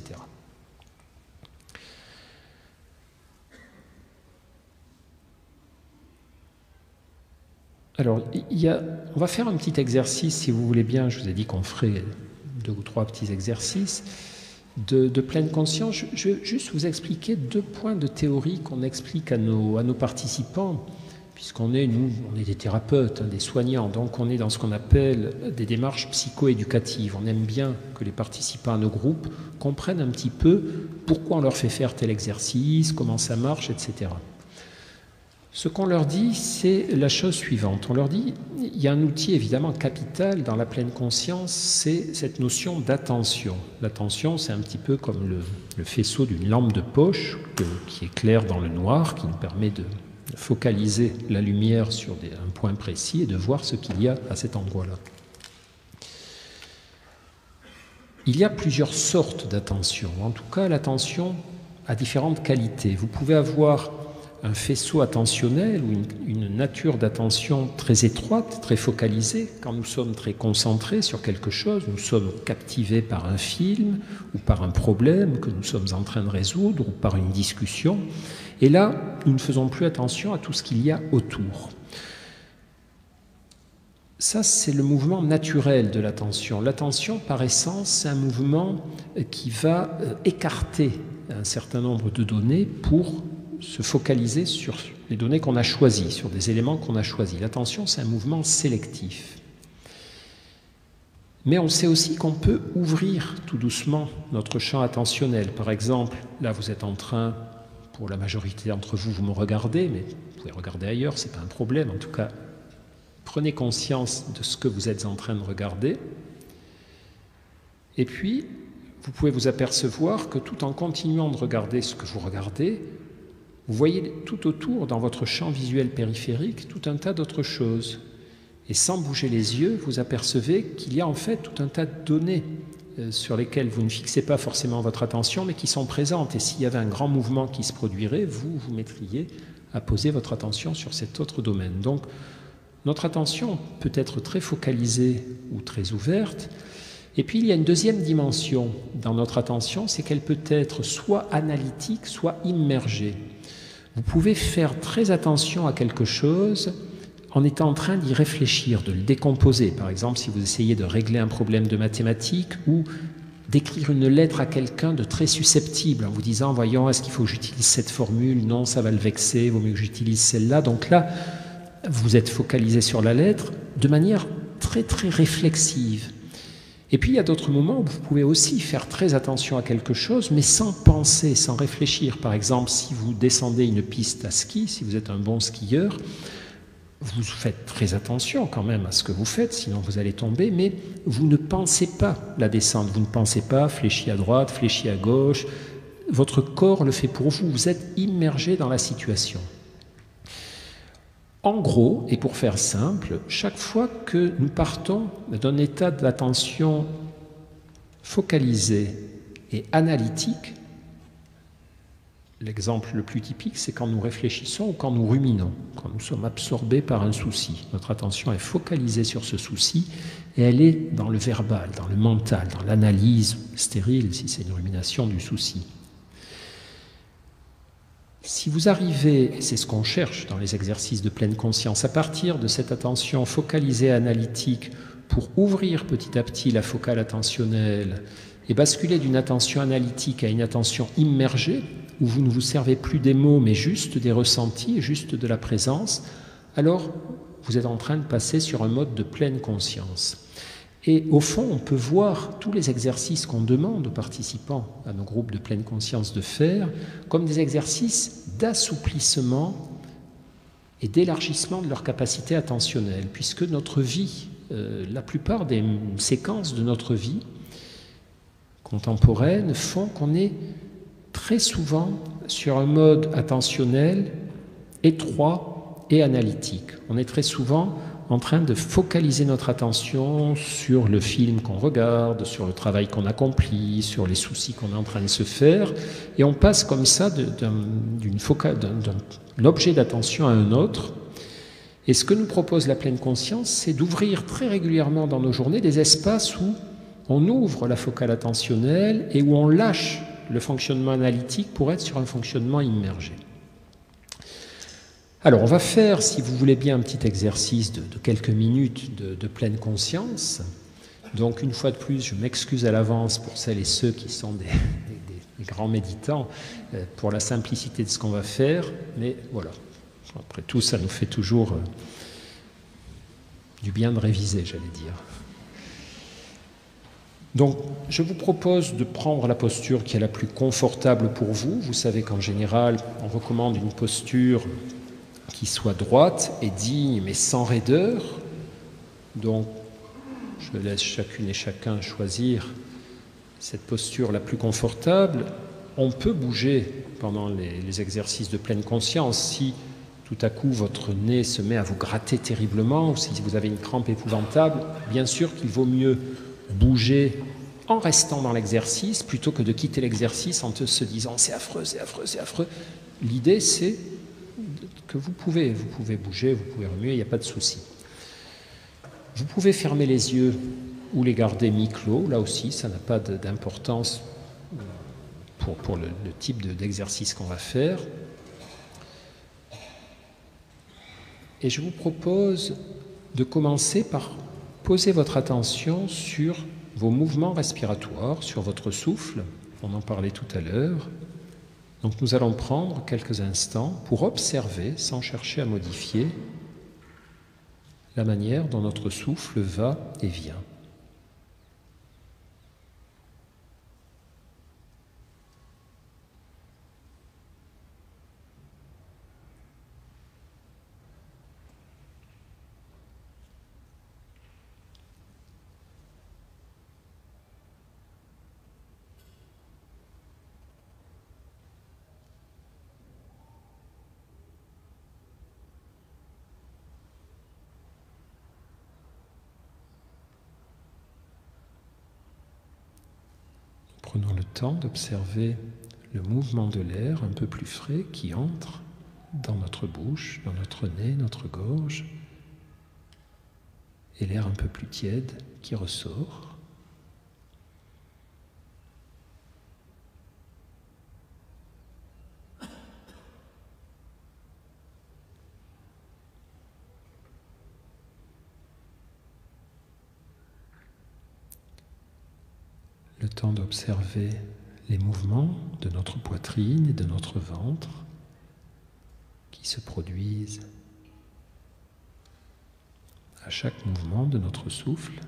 Alors, on va faire un petit exercice, si vous voulez bien. Je vous ai dit qu'on ferait 2 ou 3 petits exercices de pleine conscience. Je vais juste vous expliquer 2 points de théorie qu'on explique à nos participants, puisqu'on est, nous, on est des thérapeutes, des soignants, donc on est dans ce qu'on appelle des démarches psycho-éducatives. On aime bien que les participants à nos groupes comprennent un petit peu pourquoi on leur fait faire tel exercice, comment ça marche, etc. Ce qu'on leur dit, c'est la chose suivante. On leur dit, il y a un outil évidemment capital dans la pleine conscience, c'est cette notion d'attention. L'attention, c'est un petit peu comme le faisceau d'une lampe de poche qui éclaire dans le noir, qui nous permet de focaliser la lumière sur un point précis et de voir ce qu'il y a à cet endroit-là. Il y a plusieurs sortes d'attention. En tout cas, l'attention a différentes qualités. Vous pouvez avoir un faisceau attentionnel ou une nature d'attention très étroite, très focalisée. Quand nous sommes très concentrés sur quelque chose, nous sommes captivés par un film ou par un problème que nous sommes en train de résoudre ou par une discussion. Et là, nous ne faisons plus attention à tout ce qu'il y a autour. Ça, c'est le mouvement naturel de l'attention. L'attention, par essence, c'est un mouvement qui va écarter un certain nombre de données pour se focaliser sur les données qu'on a choisies, sur des éléments qu'on a choisis. L'attention, c'est un mouvement sélectif. Mais on sait aussi qu'on peut ouvrir tout doucement notre champ attentionnel. Par exemple, là, vous êtes en train, pour la majorité d'entre vous, vous me regardez, mais vous pouvez regarder ailleurs, ce n'est pas un problème. En tout cas, prenez conscience de ce que vous êtes en train de regarder. Et puis, vous pouvez vous apercevoir que tout en continuant de regarder ce que vous regardez, vous voyez tout autour, dans votre champ visuel périphérique, tout un tas d'autres choses. Et sans bouger les yeux, vous apercevez qu'il y a en fait tout un tas de données sur lesquelles vous ne fixez pas forcément votre attention, mais qui sont présentes. Et s'il y avait un grand mouvement qui se produirait, vous mettriez à poser votre attention sur cet autre domaine. Donc, notre attention peut être très focalisée ou très ouverte. Et puis, il y a une deuxième dimension dans notre attention, c'est qu'elle peut être soit analytique, soit immergée. Vous pouvez faire très attention à quelque chose en étant en train d'y réfléchir, de le décomposer. Par exemple, si vous essayez de régler un problème de mathématiques ou d'écrire une lettre à quelqu'un de très susceptible en vous disant « Voyons, est-ce qu'il faut que j'utilise cette formule? Non, ça va le vexer, il vaut mieux que j'utilise celle-là. » Donc là, vous êtes focalisé sur la lettre de manière très très réflexive. Et puis il y a d'autres moments où vous pouvez aussi faire très attention à quelque chose, mais sans penser, sans réfléchir. Par exemple, si vous descendez une piste à ski, si vous êtes un bon skieur, vous faites très attention quand même à ce que vous faites, sinon vous allez tomber, mais vous ne pensez pas la descente, vous ne pensez pas fléchi à droite, fléchi à gauche. Votre corps le fait pour vous, vous êtes immergé dans la situation. En gros, et pour faire simple, chaque fois que nous partons d'un état d'attention focalisé et analytique, l'exemple le plus typique, c'est quand nous réfléchissons ou quand nous ruminons, quand nous sommes absorbés par un souci. Notre attention est focalisée sur ce souci et elle est dans le verbal, dans le mental, dans l'analyse stérile, si c'est une rumination du souci. Si vous arrivez, et c'est ce qu'on cherche dans les exercices de pleine conscience, à partir de cette attention focalisée analytique pour ouvrir petit à petit la focale attentionnelle et basculer d'une attention analytique à une attention immergée, où vous ne vous servez plus des mots mais juste des ressentis, juste de la présence, alors vous êtes en train de passer sur un mode de pleine conscience. Et au fond, on peut voir tous les exercices qu'on demande aux participants à nos groupes de pleine conscience de faire comme des exercices d'assouplissement et d'élargissement de leur capacité attentionnelle, puisque notre vie, la plupart des séquences de notre vie contemporaine font qu'on est très souvent sur un mode attentionnel étroit et analytique. On est très souvent en train de focaliser notre attention sur le film qu'on regarde, sur le travail qu'on accomplit, sur les soucis qu'on est en train de se faire, et on passe comme ça d'un objet d'attention à un autre. Et ce que nous propose la pleine conscience, c'est d'ouvrir très régulièrement dans nos journées des espaces où on ouvre la focale attentionnelle et où on lâche le fonctionnement analytique pour être sur un fonctionnement immergé. Alors, on va faire, si vous voulez bien, un petit exercice de quelques minutes de pleine conscience. Donc, une fois de plus, je m'excuse à l'avance pour celles et ceux qui sont des grands méditants pour la simplicité de ce qu'on va faire, mais voilà. Après tout, ça nous fait toujours du bien de réviser, j'allais dire. Donc, je vous propose de prendre la posture qui est la plus confortable pour vous. Vous savez qu'en général, on recommande une posture qui soit droite et digne, mais sans raideur. Donc, je laisse chacune et chacun choisir cette posture la plus confortable. On peut bouger pendant les exercices de pleine conscience. Si tout à coup votre nez se met à vous gratter terriblement, ou si vous avez une crampe épouvantable, bien sûr qu'il vaut mieux bouger en restant dans l'exercice plutôt que de quitter l'exercice en se disant c'est affreux, c'est affreux, c'est affreux. L'idée c'est que vous pouvez bouger, vous pouvez remuer, il n'y a pas de souci. Vous pouvez fermer les yeux ou les garder mi-clos, là aussi ça n'a pas d'importance pour le type d'exercice qu'on va faire. Et je vous propose de commencer par poser votre attention sur vos mouvements respiratoires, sur votre souffle, on en parlait tout à l'heure. Donc nous allons prendre quelques instants pour observer, sans chercher à modifier, la manière dont notre souffle va et vient. Prenons le temps d'observer le mouvement de l'air un peu plus frais qui entre dans notre bouche, dans notre nez, notre gorge, et l'air un peu plus tiède qui ressort. Le temps d'observer les mouvements de notre poitrine et de notre ventre qui se produisent à chaque mouvement de notre souffle.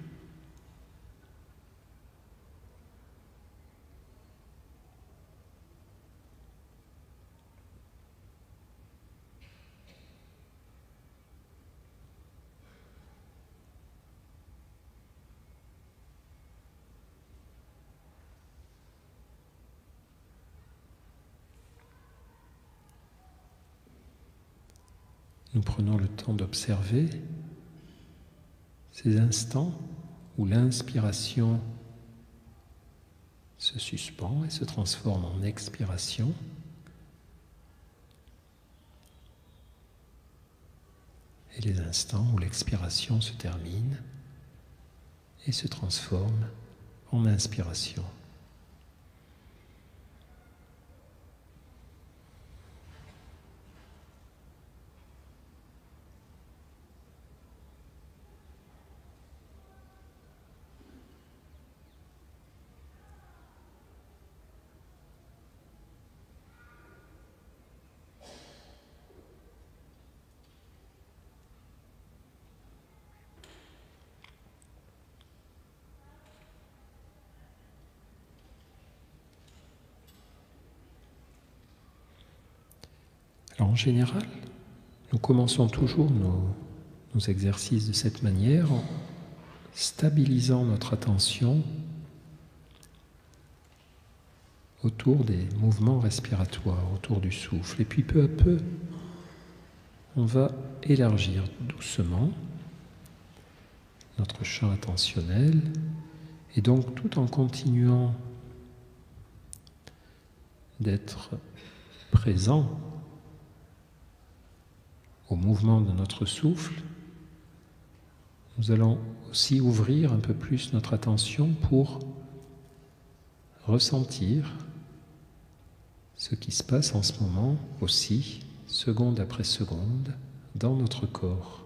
nous prenons le temps d'observer ces instants où l'inspiration se suspend et se transforme en expiration. Et les instants où l'expiration se termine et se transforme en inspiration. Alors en général, nous commençons toujours nos exercices de cette manière en stabilisant notre attention autour des mouvements respiratoires, autour du souffle. Et puis peu à peu, on va élargir doucement notre champ attentionnel et donc tout en continuant d'être présent au mouvement de notre souffle, nous allons aussi ouvrir un peu plus notre attention pour ressentir ce qui se passe en ce moment aussi, seconde après seconde, dans notre corps.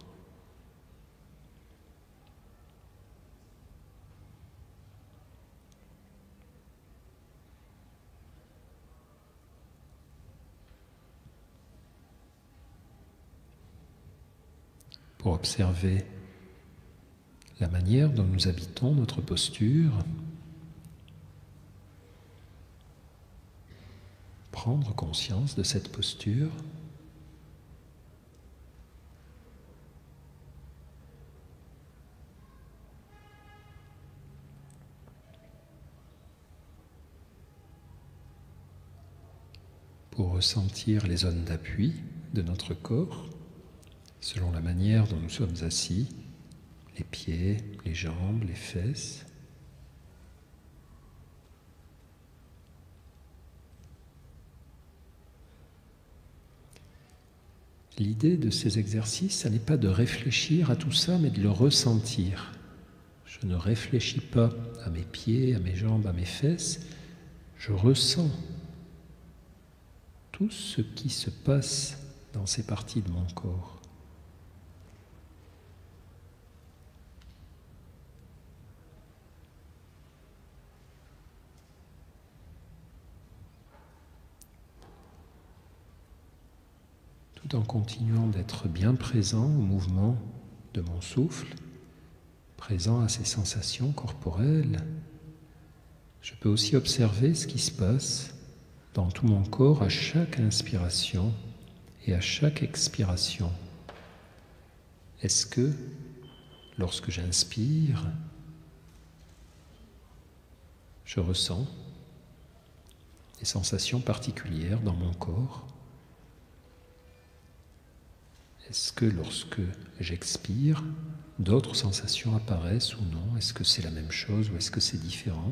Pour observer la manière dont nous habitons notre posture, prendre conscience de cette posture, pour ressentir les zones d'appui de notre corps, selon la manière dont nous sommes assis, les pieds, les jambes, les fesses. L'idée de ces exercices, ce n'est pas de réfléchir à tout ça, mais de le ressentir. Je ne réfléchis pas à mes pieds, à mes jambes, à mes fesses, je ressens tout ce qui se passe dans ces parties de mon corps. Tout en continuant d'être bien présent au mouvement de mon souffle, présent à ces sensations corporelles, je peux aussi observer ce qui se passe dans tout mon corps à chaque inspiration et à chaque expiration. Est-ce que, lorsque j'inspire, je ressens des sensations particulières dans mon corps? Est-ce que lorsque j'expire, d'autres sensations apparaissent ou non? Est-ce que c'est la même chose ou est-ce que c'est différent?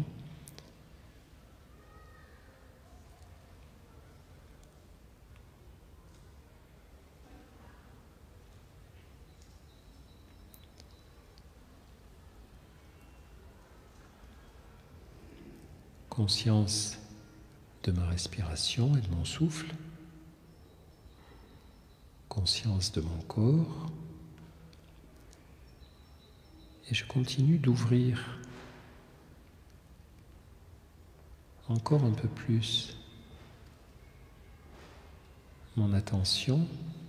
Conscience de ma respiration et de mon souffle, conscience de mon corps, et je continue d'ouvrir encore un peu plus mon attention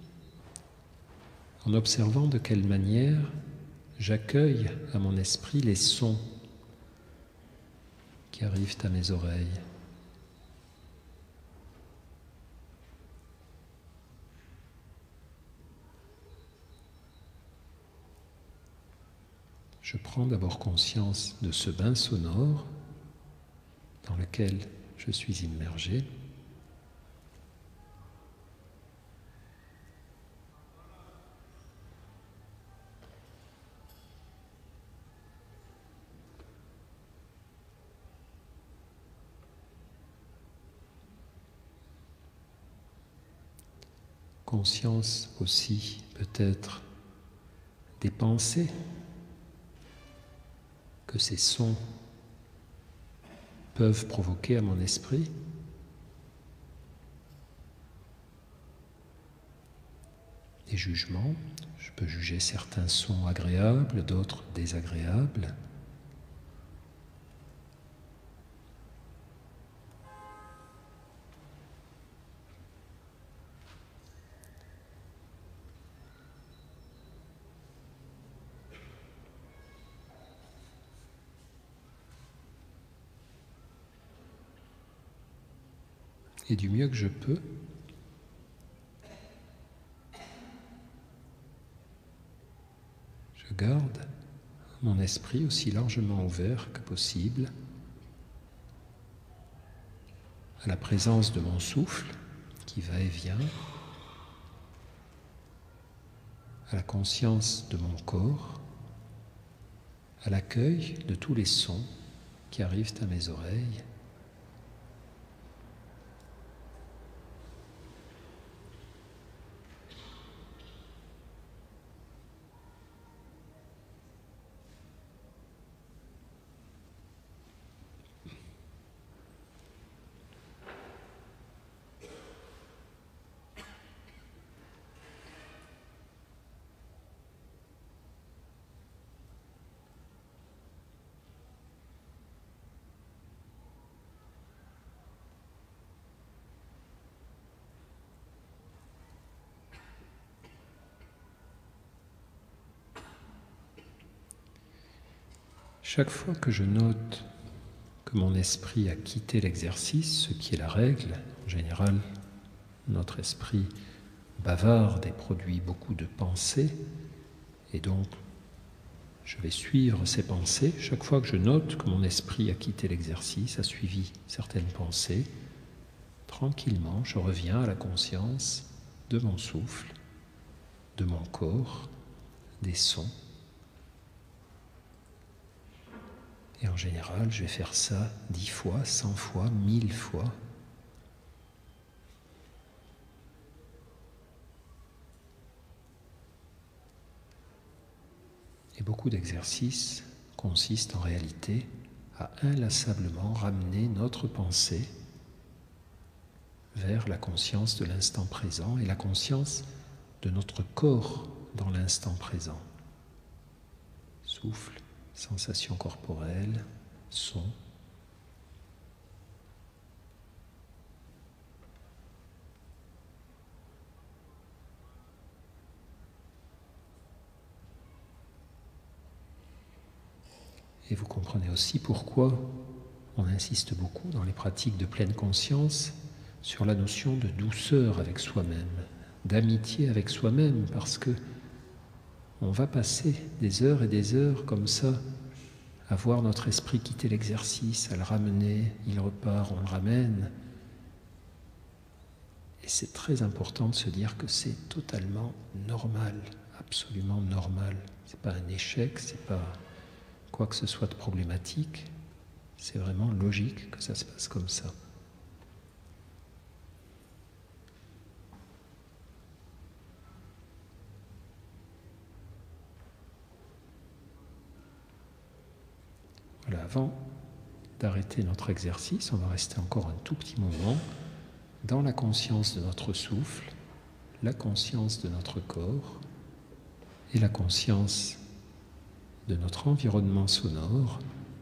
en observant de quelle manière j'accueille à mon esprit les sons qui arrivent à mes oreilles. Je prends d'abord conscience de ce bain sonore dans lequel je suis immergé. conscience aussi peut-être des pensées que ces sons peuvent provoquer à mon esprit. Des jugements, je peux juger certains sons agréables, d'autres désagréables. Et du mieux que je peux, je garde mon esprit aussi largement ouvert que possible à la présence de mon souffle qui va et vient, à la conscience de mon corps, à l'accueil de tous les sons qui arrivent à mes oreilles. Chaque fois que je note que mon esprit a quitté l'exercice, ce qui est la règle, en général, notre esprit bavarde et produit beaucoup de pensées, et donc je vais suivre ces pensées. Chaque fois que je note que mon esprit a quitté l'exercice, a suivi certaines pensées, tranquillement, je reviens à la conscience de mon souffle, de mon corps, des sons. Et en général, je vais faire ça 10 fois, 100 fois, 1000 fois. Et beaucoup d'exercices consistent en réalité à inlassablement ramener notre pensée vers la conscience de l'instant présent et la conscience de notre corps dans l'instant présent. Souffle, sensations corporelles, son. Et vous comprenez aussi pourquoi on insiste beaucoup dans les pratiques de pleine conscience sur la notion de douceur avec soi-même, d'amitié avec soi-même, parce que on va passer des heures et des heures comme ça à voir notre esprit quitter l'exercice, à le ramener, il repart, on le ramène. Et c'est très important de se dire que c'est totalement normal, absolument normal. C'est pas un échec, c'est pas quoi que ce soit de problématique, c'est vraiment logique que ça se passe comme ça. Voilà, avant d'arrêter notre exercice, on va rester encore un tout petit moment dans la conscience de notre souffle, la conscience de notre corps et la conscience de notre environnement sonore.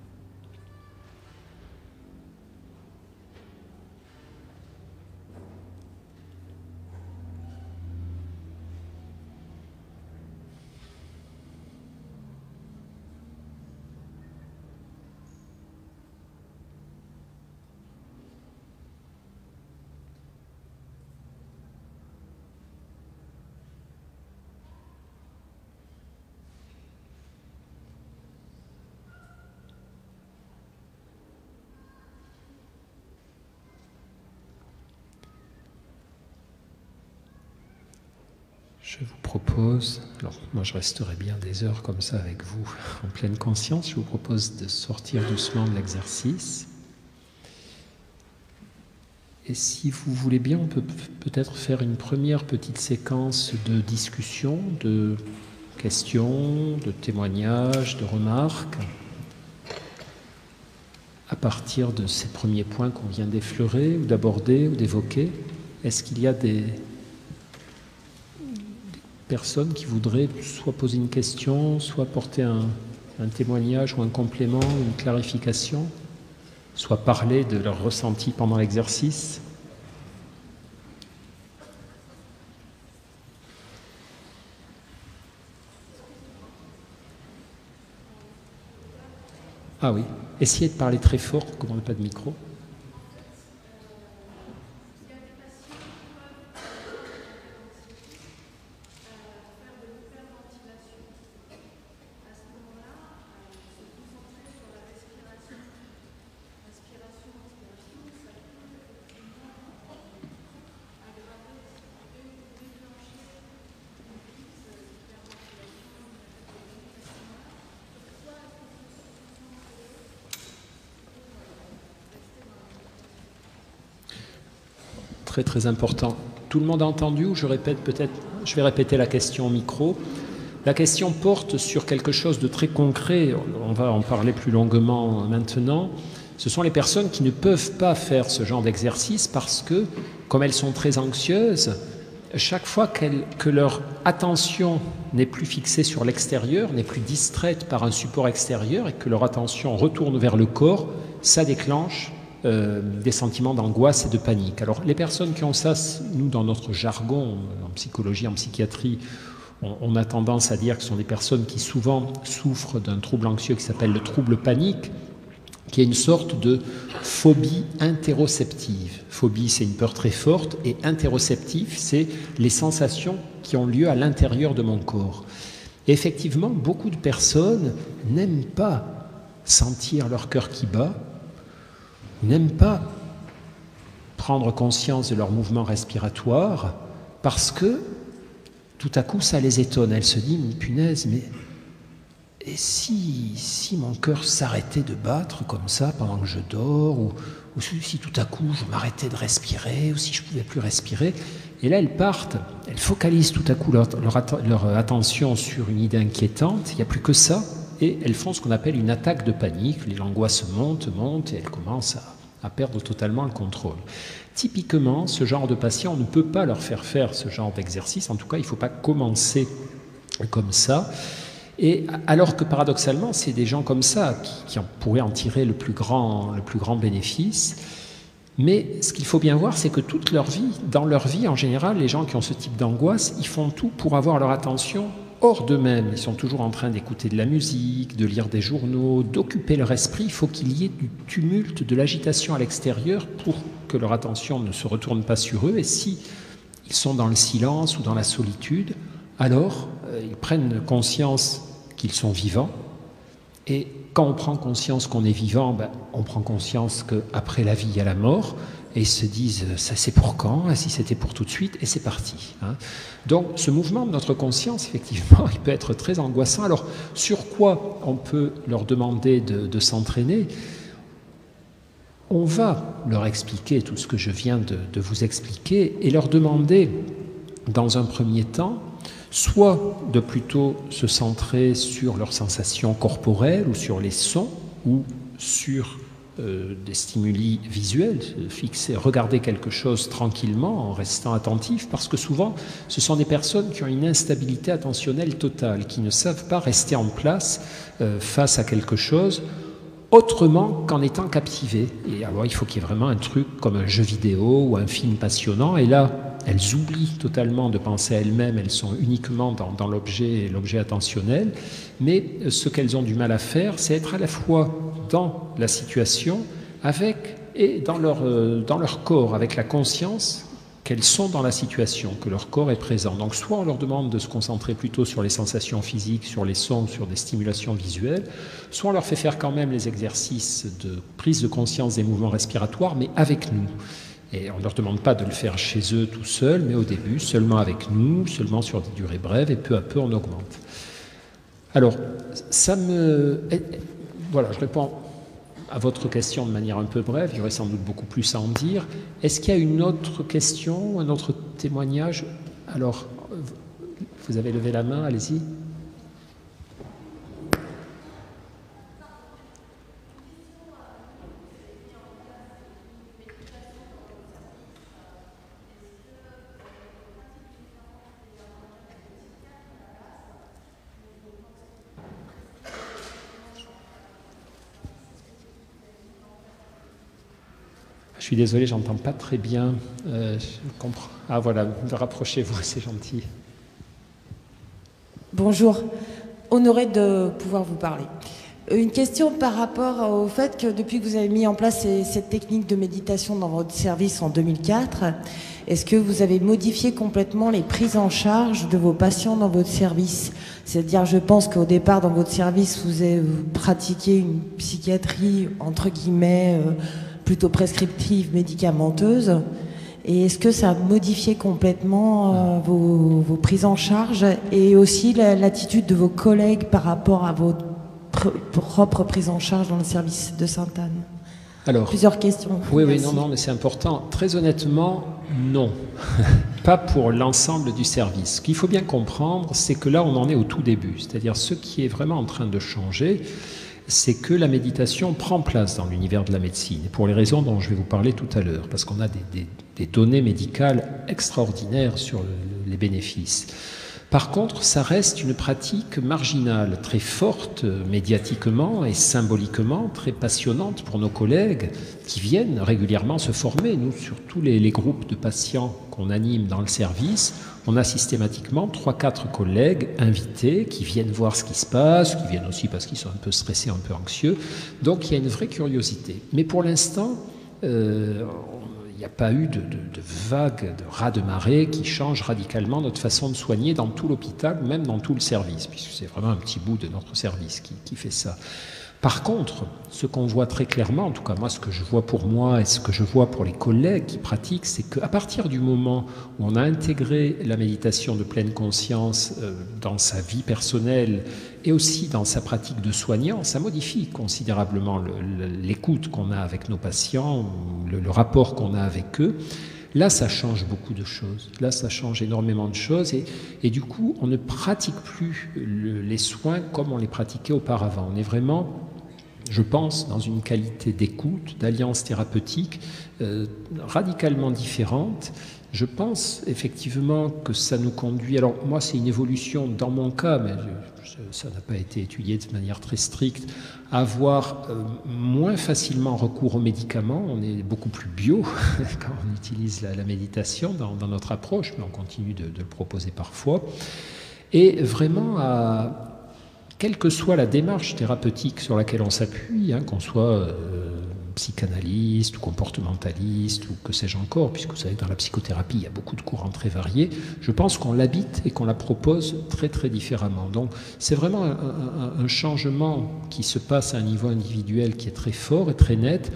Je vous propose, alors moi je resterai bien des heures comme ça avec vous en pleine conscience, je vous propose de sortir doucement de l'exercice Et si vous voulez bien, on peut peut-être faire une première petite séquence de discussion, de questions, de témoignages, de remarques, à partir de ces premiers points qu'on vient d'effleurer, ou d'aborder, ou d'évoquer. Est-ce qu'il y a des personnes qui voudraient soit poser une question, soit porter un témoignage ou un complément, une clarification, soit parler de leur ressenti pendant l'exercice? Ah oui, essayez de parler très fort, comme on n'a pas de micro. Très très important. Tout le monde a entendu ou je répète peut-être, je vais répéter la question au micro. La question porte sur quelque chose de très concret, on va en parler plus longuement maintenant. Ce sont les personnes qui ne peuvent pas faire ce genre d'exercice parce que, comme elles sont très anxieuses, chaque fois que leur attention n'est plus fixée sur l'extérieur, n'est plus distraite par un support extérieur et que leur attention retourne vers le corps, ça déclenche des sentiments d'angoisse et de panique. Alors les personnes qui ont ça, nous dans notre jargon, en psychologie, en psychiatrie, on a tendance à dire que ce sont des personnes qui souvent souffrent d'un trouble anxieux qui s'appelle le trouble panique, qui est une sorte de phobie interoceptive. Phobie, c'est une peur très forte, et interoceptive, c'est les sensations qui ont lieu à l'intérieur de mon corps. Et effectivement, beaucoup de personnes n'aiment pas sentir leur cœur qui bat, n'aiment pas prendre conscience de leurs mouvements respiratoires parce que tout à coup ça les étonne. Elles se disent, mais punaise, mais et si mon cœur s'arrêtait de battre comme ça pendant que je dors, ou si tout à coup je m'arrêtais de respirer, ou si je ne pouvais plus respirer. Et là elles partent, elles focalisent tout à coup leur attention sur une idée inquiétante, il n'y a plus que ça. Et elles font ce qu'on appelle une attaque de panique. L'angoisse monte, et elles commencent à perdre totalement le contrôle. Typiquement, ce genre de patients, on ne peut pas leur faire ce genre d'exercice. En tout cas, il ne faut pas commencer comme ça. Et alors que paradoxalement, c'est des gens comme ça qui pourraient en tirer le plus grand bénéfice. Mais ce qu'il faut bien voir, c'est que toute leur vie, dans leur vie en général, les gens qui ont ce type d'angoisse, ils font tout pour avoir leur attention hors d'eux-mêmes. Ils sont toujours en train d'écouter de la musique, de lire des journaux, d'occuper leur esprit. Il faut qu'il y ait du tumulte, de l'agitation à l'extérieur pour que leur attention ne se retourne pas sur eux. Et si ils sont dans le silence ou dans la solitude, alors ils prennent conscience qu'ils sont vivants. Et quand on prend conscience qu'on est vivant, on prend conscience qu'après la vie, il y a la mort. Et ils se disent, ça c'est pour quand? Et si c'était pour tout de suite? Et c'est parti. Donc ce mouvement de notre conscience, effectivement, il peut être très angoissant. Alors sur quoi on peut leur demander de s'entraîner? On va leur expliquer tout ce que je viens de vous expliquer et leur demander, dans un premier temps, soit de plutôt se centrer sur leurs sensations corporelles ou sur les sons ou sur des stimuli visuels, regarder quelque chose tranquillement en restant attentif, parce que souvent ce sont des personnes qui ont une instabilité attentionnelle totale, qui ne savent pas rester en place face à quelque chose autrement qu'en étant captivées. Et alors il faut qu'il y ait vraiment un truc comme un jeu vidéo ou un film passionnant, et là elles oublient totalement de penser à elles-mêmes, elles sont uniquement dans l'objet attentionnel, mais ce qu'elles ont du mal à faire, c'est être à la fois dans la situation et dans leur corps, avec la conscience qu'elles sont dans la situation, que leur corps est présent. Donc soit on leur demande de se concentrer plutôt sur les sensations physiques, sur les sons, sur des stimulations visuelles, soit on leur fait faire quand même les exercices de prise de conscience des mouvements respiratoires, mais avec nous. Et on ne leur demande pas de le faire chez eux tout seuls, mais au début, seulement avec nous, seulement sur des durées brèves, et peu à peu, on augmente. Alors, voilà, je réponds à votre question de manière un peu brève, il y aurait sans doute beaucoup plus à en dire. Est-ce qu'il y a une autre question, un autre témoignage? Alors, vous avez levé la main, allez-y. Je suis désolé, j'entends pas très bien. Je comprends. Ah voilà, rapprochez-vous, c'est gentil. Bonjour, honorée de pouvoir vous parler. Une question par rapport au fait que depuis que vous avez mis en place cette technique de méditation dans votre service en 2004, est-ce que vous avez modifié complètement les prises en charge de vos patients dans votre service? C'est-à-dire, je pense qu'au départ, dans votre service, vous pratiquiez une psychiatrie, entre guillemets, plutôt prescriptive, médicamenteuse. Et est-ce que ça a modifié complètement vos prises en charge et aussi l'attitude de vos collègues par rapport à vos propres prises en charge dans le service de Sainte-Anne? Alors, plusieurs questions. Oui, Merci. oui, non, mais c'est important. Très honnêtement, non. Pas pour l'ensemble du service. Ce qu'il faut bien comprendre, c'est que là, on en est au tout début. C'est-à-dire, ce qui est vraiment en train de changer, c'est que la méditation prend place dans l'univers de la médecine, pour les raisons dont je vais vous parler tout à l'heure, parce qu'on a des données médicales extraordinaires sur les bénéfices. Par contre, ça reste une pratique marginale, très forte médiatiquement et symboliquement, très passionnante pour nos collègues qui viennent régulièrement se former. Nous, sur tous les groupes de patients qu'on anime dans le service, on a systématiquement 3-4 collègues invités qui viennent voir ce qui se passe, qui viennent aussi parce qu'ils sont un peu stressés, un peu anxieux. Donc il y a une vraie curiosité. Mais pour l'instant, il n'y a pas eu de vague, de raz de marée qui change radicalement notre façon de soigner dans tout l'hôpital, même dans tout le service, puisque c'est vraiment un petit bout de notre service qui fait ça. Par contre, ce qu'on voit très clairement, en tout cas moi ce que je vois pour moi et ce que je vois pour les collègues qui pratiquent, c'est qu'à partir du moment où on a intégré la méditation de pleine conscience dans sa vie personnelle et aussi dans sa pratique de soignant, ça modifie considérablement l'écoute qu'on a avec nos patients, le rapport qu'on a avec eux. Là, ça change beaucoup de choses. Là, ça change énormément de choses et du coup, on ne pratique plus les soins comme on les pratiquait auparavant. On est vraiment, je pense, dans une qualité d'écoute, d'alliance thérapeutique radicalement différente. Je pense effectivement que ça nous conduit... Alors moi, c'est une évolution dans mon cas, mais ça n'a pas été étudié de manière très stricte, à avoir moins facilement recours aux médicaments. On est beaucoup plus bio quand on utilise la méditation dans notre approche, mais on continue de le proposer parfois. Et vraiment quelle que soit la démarche thérapeutique sur laquelle on s'appuie, qu'on soit psychanalyste ou comportementaliste ou que sais-je encore, puisque vous savez que dans la psychothérapie il y a beaucoup de courants très variés, je pense qu'on l'habite et qu'on la propose très très différemment. Donc c'est vraiment un changement qui se passe à un niveau individuel qui est très fort et très net.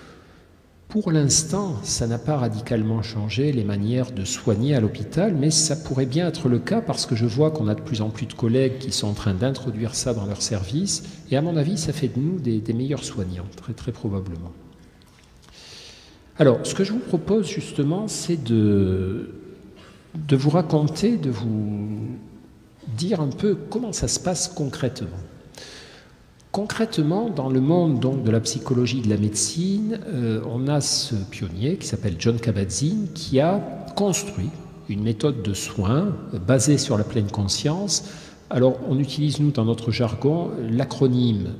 Pour l'instant, ça n'a pas radicalement changé les manières de soigner à l'hôpital, mais ça pourrait bien être le cas parce que je vois qu'on a de plus en plus de collègues qui sont en train d'introduire ça dans leur service, et à mon avis, ça fait de nous des meilleurs soignants, très très probablement. Alors, ce que je vous propose justement, c'est de vous raconter, de vous dire un peu comment ça se passe concrètement. Concrètement, dans le monde donc, de la psychologie et de la médecine, on a ce pionnier qui s'appelle Jon Kabat-Zinn qui a construit une méthode de soins basée sur la pleine conscience. Alors, on utilise, nous, dans notre jargon, l'acronyme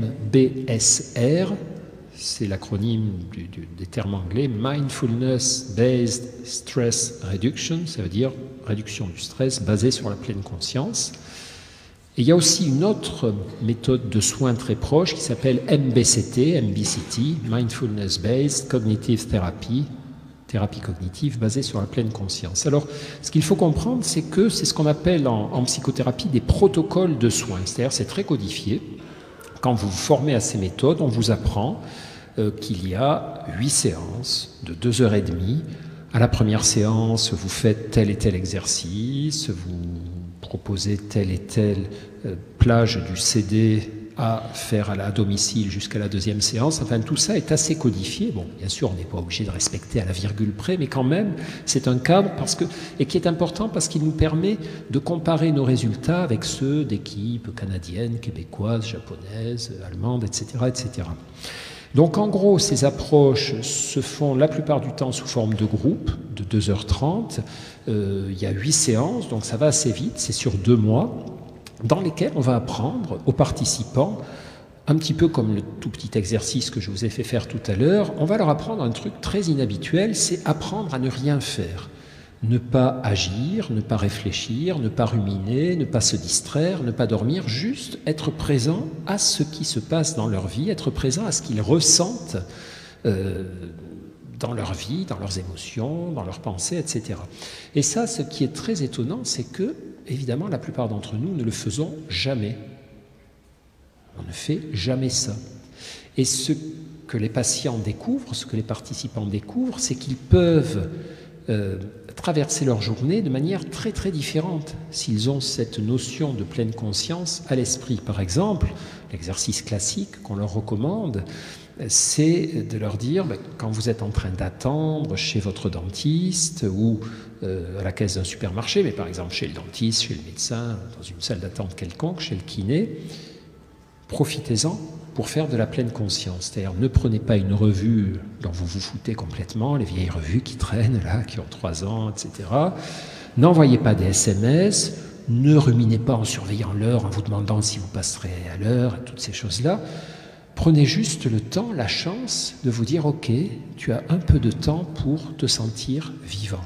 MBSR, c'est l'acronyme des termes anglais, Mindfulness Based Stress Reduction, ça veut dire réduction du stress basée sur la pleine conscience. Et il y a aussi une autre méthode de soins très proche qui s'appelle MBCT, Mindfulness Based Cognitive Therapy, thérapie cognitive basée sur la pleine conscience. Alors, ce qu'il faut comprendre, c'est que c'est ce qu'on appelle en psychothérapie des protocoles de soins. C'est-à-dire, c'est très codifié. Quand vous vous formez à ces méthodes, on vous apprend qu'il y a 8 séances de 2h30. À la première séance, vous faites tel et tel exercice, vous proposez telle et telle plage du CD à faire à domicile jusqu'à la deuxième séance. Enfin, tout ça est assez codifié. Bon, bien sûr, on n'est pas obligé de respecter à la virgule près, mais quand même, c'est un cadre et qui est important parce qu'il nous permet de comparer nos résultats avec ceux d'équipes canadiennes, québécoises, japonaises, allemandes, etc., etc. Donc en gros, ces approches se font la plupart du temps sous forme de groupe, de 2h30. Il y a 8 séances, donc ça va assez vite, c'est sur 2 mois, dans lesquels on va apprendre aux participants, un petit peu comme le tout petit exercice que je vous ai fait faire tout à l'heure, on va leur apprendre un truc très inhabituel, c'est apprendre à ne rien faire. Ne pas agir, ne pas réfléchir, ne pas ruminer, ne pas se distraire, ne pas dormir, juste être présent à ce qui se passe dans leur vie, être présent à ce qu'ils ressentent dans leur vie, dans leurs émotions, dans leurs pensées, etc. Et ça, ce qui est très étonnant, c'est que, évidemment, la plupart d'entre nous ne le faisons jamais. On ne fait jamais ça. Et ce que les patients découvrent, ce que les participants découvrent, c'est qu'ils peuvent traverser leur journée de manière très très différente s'ils ont cette notion de pleine conscience à l'esprit. Par exemple, l'exercice classique qu'on leur recommande, c'est de leur dire, quand vous êtes en train d'attendre chez votre dentiste ou à la caisse d'un supermarché, mais par exemple chez le dentiste, chez le médecin, dans une salle d'attente quelconque, chez le kiné, profitez-en pour faire de la pleine conscience. C'est-à-dire, ne prenez pas une revue dont vous vous foutez complètement, les vieilles revues qui traînent là, qui ont 3 ans, etc. N'envoyez pas des SMS, ne ruminez pas en surveillant l'heure, en vous demandant si vous passerez à l'heure, toutes ces choses-là. Prenez juste le temps, la chance de vous dire, ok, tu as un peu de temps pour te sentir vivant.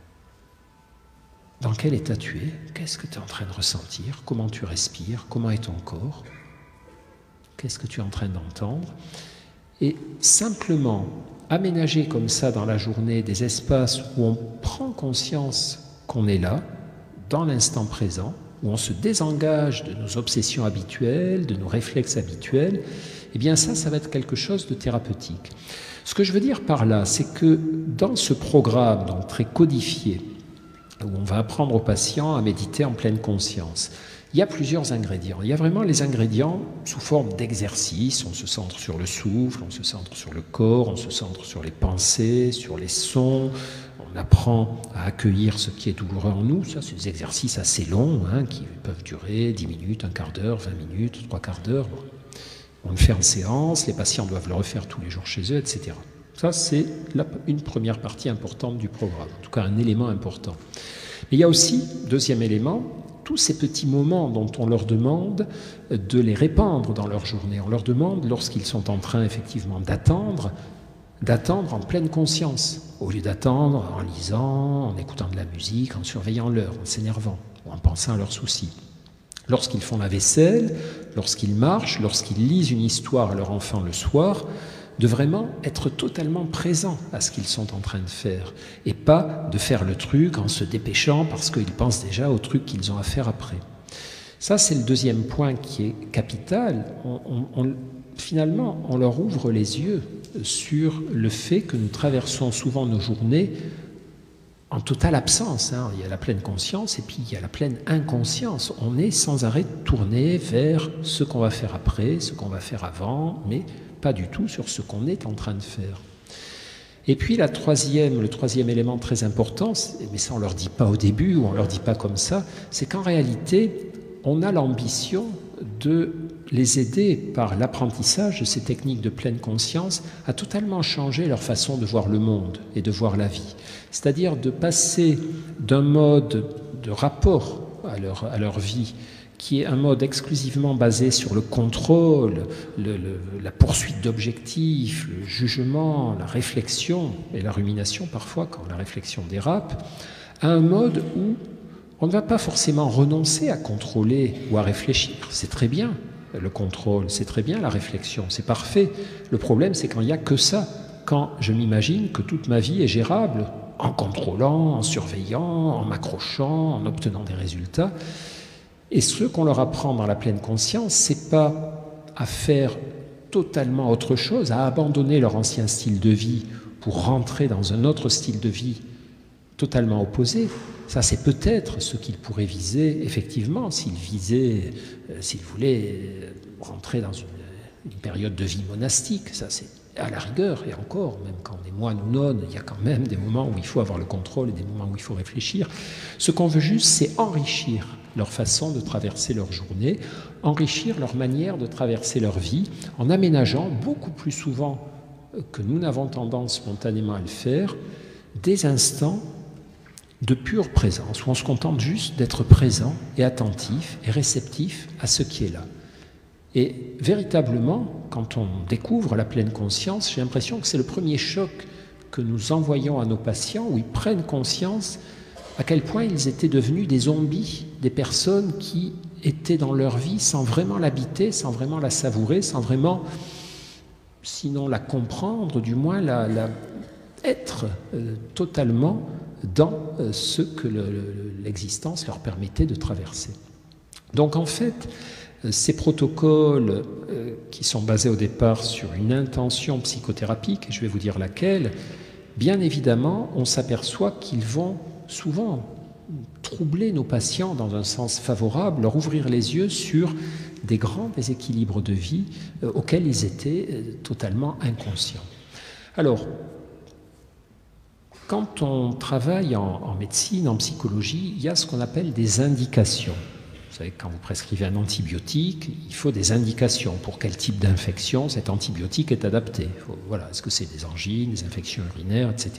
Dans quel état tu es? Qu'est-ce que tu es en train de ressentir? Comment tu respires? Comment est ton corps? Qu'est-ce que tu es en train d'entendre? Et simplement aménager comme ça dans la journée des espaces où on prend conscience qu'on est là, dans l'instant présent, où on se désengage de nos obsessions habituelles, de nos réflexes habituels, eh bien ça va être quelque chose de thérapeutique. Ce que je veux dire par là, c'est que dans ce programme donc très codifié, où on va apprendre aux patients à méditer en pleine conscience, il y a plusieurs ingrédients. Il y a vraiment les ingrédients sous forme d'exercice. On se centre sur le souffle, on se centre sur le corps, on se centre sur les pensées, sur les sons. On apprend à accueillir ce qui est douloureux en nous. Ça, c'est des exercices assez longs, qui peuvent durer 10 minutes, un quart d'heure, 20 minutes, 3/4 d'heure. On le fait en séance, les patients doivent le refaire tous les jours chez eux, etc. Ça, c'est une première partie importante du programme, en tout cas un élément important. Mais il y a aussi, deuxième élément, tous ces petits moments dont on leur demande de les répandre dans leur journée. On leur demande, lorsqu'ils sont en train effectivement d'attendre en pleine conscience, au lieu d'attendre en lisant, en écoutant de la musique, en surveillant l'heure, en s'énervant, ou en pensant à leurs soucis. Lorsqu'ils font la vaisselle, lorsqu'ils marchent, lorsqu'ils lisent une histoire à leur enfant le soir, de vraiment être totalement présents à ce qu'ils sont en train de faire et pas de faire le truc en se dépêchant parce qu'ils pensent déjà au truc qu'ils ont à faire après. Ça, c'est le deuxième point qui est capital. Finalement, on leur ouvre les yeux sur le fait que nous traversons souvent nos journées en totale absence. Il y a la pleine conscience et puis il y a la pleine inconscience. On est sans arrêt tourné vers ce qu'on va faire après, ce qu'on va faire avant, mais pas du tout sur ce qu'on est en train de faire. Et puis le troisième élément très important, mais ça on ne leur dit pas au début ou on ne leur dit pas comme ça, c'est qu'en réalité, on a l'ambition de les aider par l'apprentissage de ces techniques de pleine conscience à totalement changer leur façon de voir le monde et de voir la vie. C'est-à-dire de passer d'un mode de rapport à leur vie qui est un mode exclusivement basé sur le contrôle, la poursuite d'objectifs, le jugement, la réflexion et la rumination parfois quand la réflexion dérape, à un mode où on ne va pas forcément renoncer à contrôler ou à réfléchir. C'est très bien le contrôle, c'est très bien la réflexion, c'est parfait. Le problème, c'est quand il n'y a que ça, quand je m'imagine que toute ma vie est gérable en contrôlant, en surveillant, en m'accrochant, en obtenant des résultats. Et ce qu'on leur apprend dans la pleine conscience, c'est pas à faire totalement autre chose, à abandonner leur ancien style de vie pour rentrer dans un autre style de vie totalement opposé. Ça, c'est peut-être ce qu'il pourrait viser, effectivement, s'il voulait rentrer dans une période de vie monastique. Ça, c'est à la rigueur, et encore, même quand on est moine ou nonne, il y a quand même des moments où il faut avoir le contrôle et des moments où il faut réfléchir. Ce qu'on veut juste, c'est enrichir leur façon de traverser leur journée, enrichir leur manière de traverser leur vie, en aménageant beaucoup plus souvent que nous n'avons tendance spontanément à le faire, des instants de pure présence, où on se contente juste d'être présent et attentif et réceptif à ce qui est là. Et véritablement, quand on découvre la pleine conscience, j'ai l'impression que c'est le premier choc que nous envoyons à nos patients, où ils prennent conscience à quel point ils étaient devenus des zombies, des personnes qui étaient dans leur vie sans vraiment l'habiter, sans vraiment la savourer, sans vraiment, sinon la comprendre, du moins être totalement dans ce que l'existence leur permettait de traverser. Donc en fait, ces protocoles qui sont basés au départ sur une intention psychothérapique, et je vais vous dire laquelle, bien évidemment, on s'aperçoit qu'ils vont souvent troubler nos patients dans un sens favorable, leur ouvrir les yeux sur des grands déséquilibres de vie auxquels ils étaient totalement inconscients. Alors, quand on travaille en médecine, en psychologie, il y a ce qu'on appelle des indications. Vous savez, quand vous prescrivez un antibiotique, il faut des indications pour quel type d'infection cet antibiotique est adapté. Voilà, est-ce que c'est des angines, des infections urinaires, etc.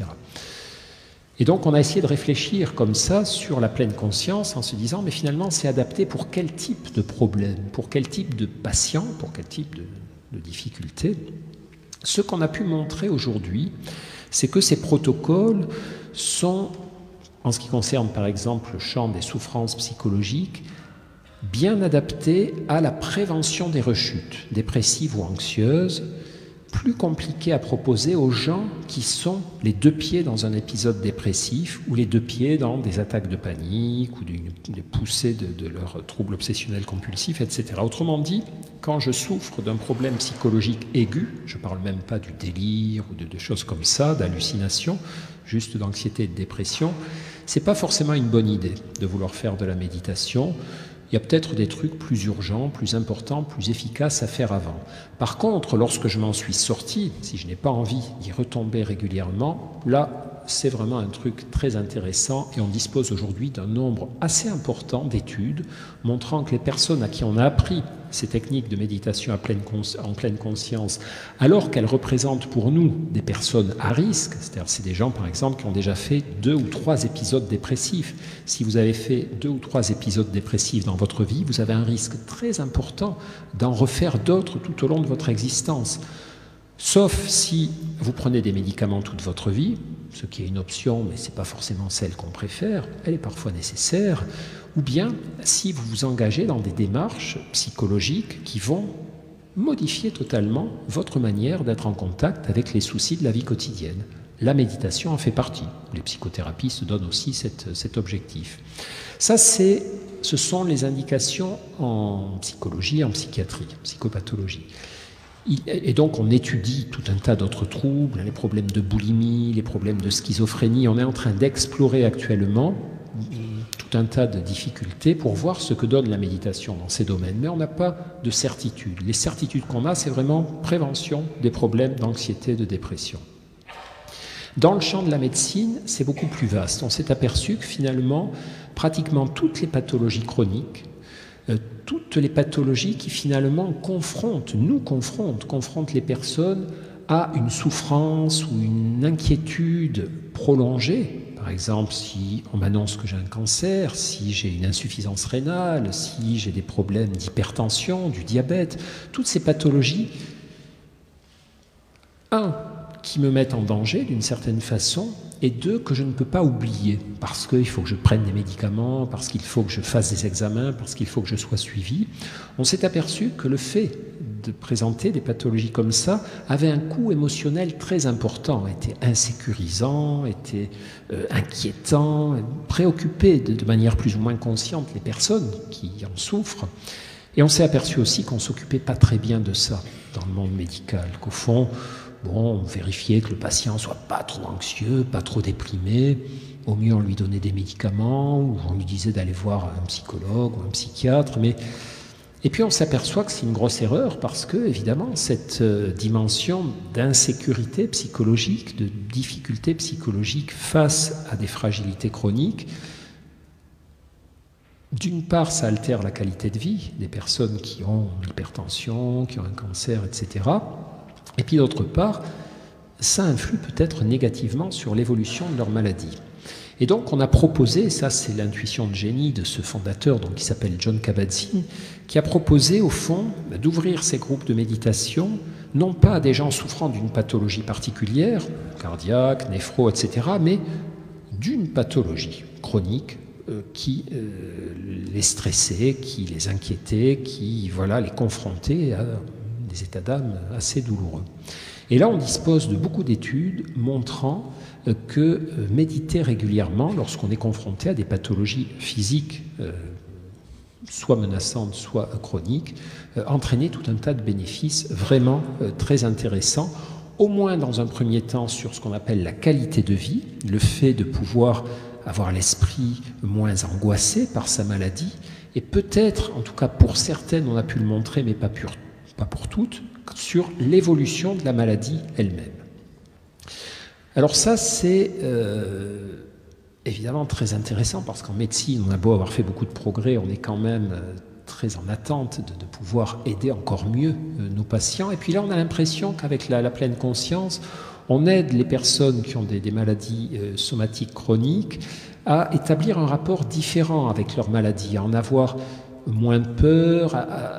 Et donc on a essayé de réfléchir comme ça sur la pleine conscience en se disant, mais finalement c'est adapté pour quel type de problème, pour quel type de patient, pour quel type de difficulté. Ce qu'on a pu montrer aujourd'hui, c'est que ces protocoles sont, en ce qui concerne par exemple le champ des souffrances psychologiques, bien adaptés à la prévention des rechutes dépressives ou anxieuses, plus compliquées à proposer aux gens qui sont les deux pieds dans un épisode dépressif ou les deux pieds dans des attaques de panique ou des poussées de leurs troubles obsessionnels compulsifs, etc. Autrement dit, quand je souffre d'un problème psychologique aigu, je ne parle même pas du délire ou de choses comme ça, d'hallucinations, juste d'anxiété et de dépression, ce n'est pas forcément une bonne idée de vouloir faire de la méditation. Il y a peut-être des trucs plus urgents, plus importants, plus efficaces à faire avant. Par contre, lorsque je m'en suis sorti, si je n'ai pas envie d'y retomber régulièrement, là, c'est vraiment un truc très intéressant et on dispose aujourd'hui d'un nombre assez important d'études montrant que les personnes à qui on a appris ces techniques de méditation en pleine conscience, alors qu'elles représentent pour nous des personnes à risque, c'est-à-dire c'est des gens par exemple qui ont déjà fait 2 ou 3 épisodes dépressifs. Si vous avez fait 2 ou 3 épisodes dépressifs dans votre vie, vous avez un risque très important d'en refaire d'autres tout au long de votre existence. Sauf si vous prenez des médicaments toute votre vie, ce qui est une option, mais ce n'est pas forcément celle qu'on préfère, elle est parfois nécessaire, ou bien si vous vous engagez dans des démarches psychologiques qui vont modifier totalement votre manière d'être en contact avec les soucis de la vie quotidienne. La méditation en fait partie. Les psychothérapies se donnent aussi cet objectif. Ça, ce sont les indications en psychologie, en psychiatrie, en psychopathologie. Et donc on étudie tout un tas d'autres troubles, les problèmes de boulimie, les problèmes de schizophrénie. On est en train d'explorer actuellement tout un tas de difficultés pour voir ce que donne la méditation dans ces domaines. Mais on n'a pas de certitude. Les certitudes qu'on a, c'est vraiment prévention des problèmes d'anxiété, de dépression. Dans le champ de la médecine, c'est beaucoup plus vaste. On s'est aperçu que finalement, pratiquement toutes les pathologies chroniques, toutes les pathologies qui finalement confrontent les personnes à une souffrance ou une inquiétude prolongée. Par exemple, si on m'annonce que j'ai un cancer, si j'ai une insuffisance rénale, si j'ai des problèmes d'hypertension, du diabète, toutes ces pathologies, qui me mettent en danger d'une certaine façon, et 2, que je ne peux pas oublier, parce qu'il faut que je prenne des médicaments, parce qu'il faut que je fasse des examens, parce qu'il faut que je sois suivi. On s'est aperçu que le fait de présenter des pathologies comme ça avait un coût émotionnel très important, était insécurisant, était inquiétant, préoccupait de manière plus ou moins consciente les personnes qui en souffrent. Et on s'est aperçu aussi qu'on ne s'occupait pas très bien de ça dans le monde médical, qu'au fond, bon, on vérifiait que le patient ne soit pas trop anxieux, pas trop déprimé. Au mieux, on lui donnait des médicaments, ou on lui disait d'aller voir un psychologue ou un psychiatre. Et puis on s'aperçoit que c'est une grosse erreur parce que, évidemment, cette dimension d'insécurité psychologique, de difficulté psychologique face à des fragilités chroniques, d'une part, ça altère la qualité de vie des personnes qui ont l'hypertension, qui ont un cancer, etc. Et puis d'autre part, ça influe peut-être négativement sur l'évolution de leur maladie. Et donc on a proposé, ça c'est l'intuition de génie de ce fondateur donc, qui s'appelle Jon Kabat-Zinn, qui a proposé au fond d'ouvrir ces groupes de méditation, non pas à des gens souffrant d'une pathologie particulière, cardiaque, néphro, etc., mais d'une pathologie chronique qui les stressait, qui les inquiétait, qui les confrontait à des états d'âme assez douloureux. Et là on dispose de beaucoup d'études montrant que méditer régulièrement lorsqu'on est confronté à des pathologies physiques, soit menaçantes, soit chroniques, entraînait tout un tas de bénéfices vraiment très intéressants, au moins dans un premier temps sur ce qu'on appelle la qualité de vie, le fait de pouvoir avoir l'esprit moins angoissé par sa maladie, et peut-être, en tout cas pour certaines, on a pu le montrer, mais pas pour toutes, sur l'évolution de la maladie elle-même. Alors ça, c'est évidemment très intéressant parce qu'en médecine, on a beau avoir fait beaucoup de progrès, on est quand même très en attente de pouvoir aider encore mieux nos patients. Et puis là, on a l'impression qu'avec la pleine conscience, on aide les personnes qui ont des maladies somatiques chroniques à établir un rapport différent avec leur maladie, à en avoir moins peur,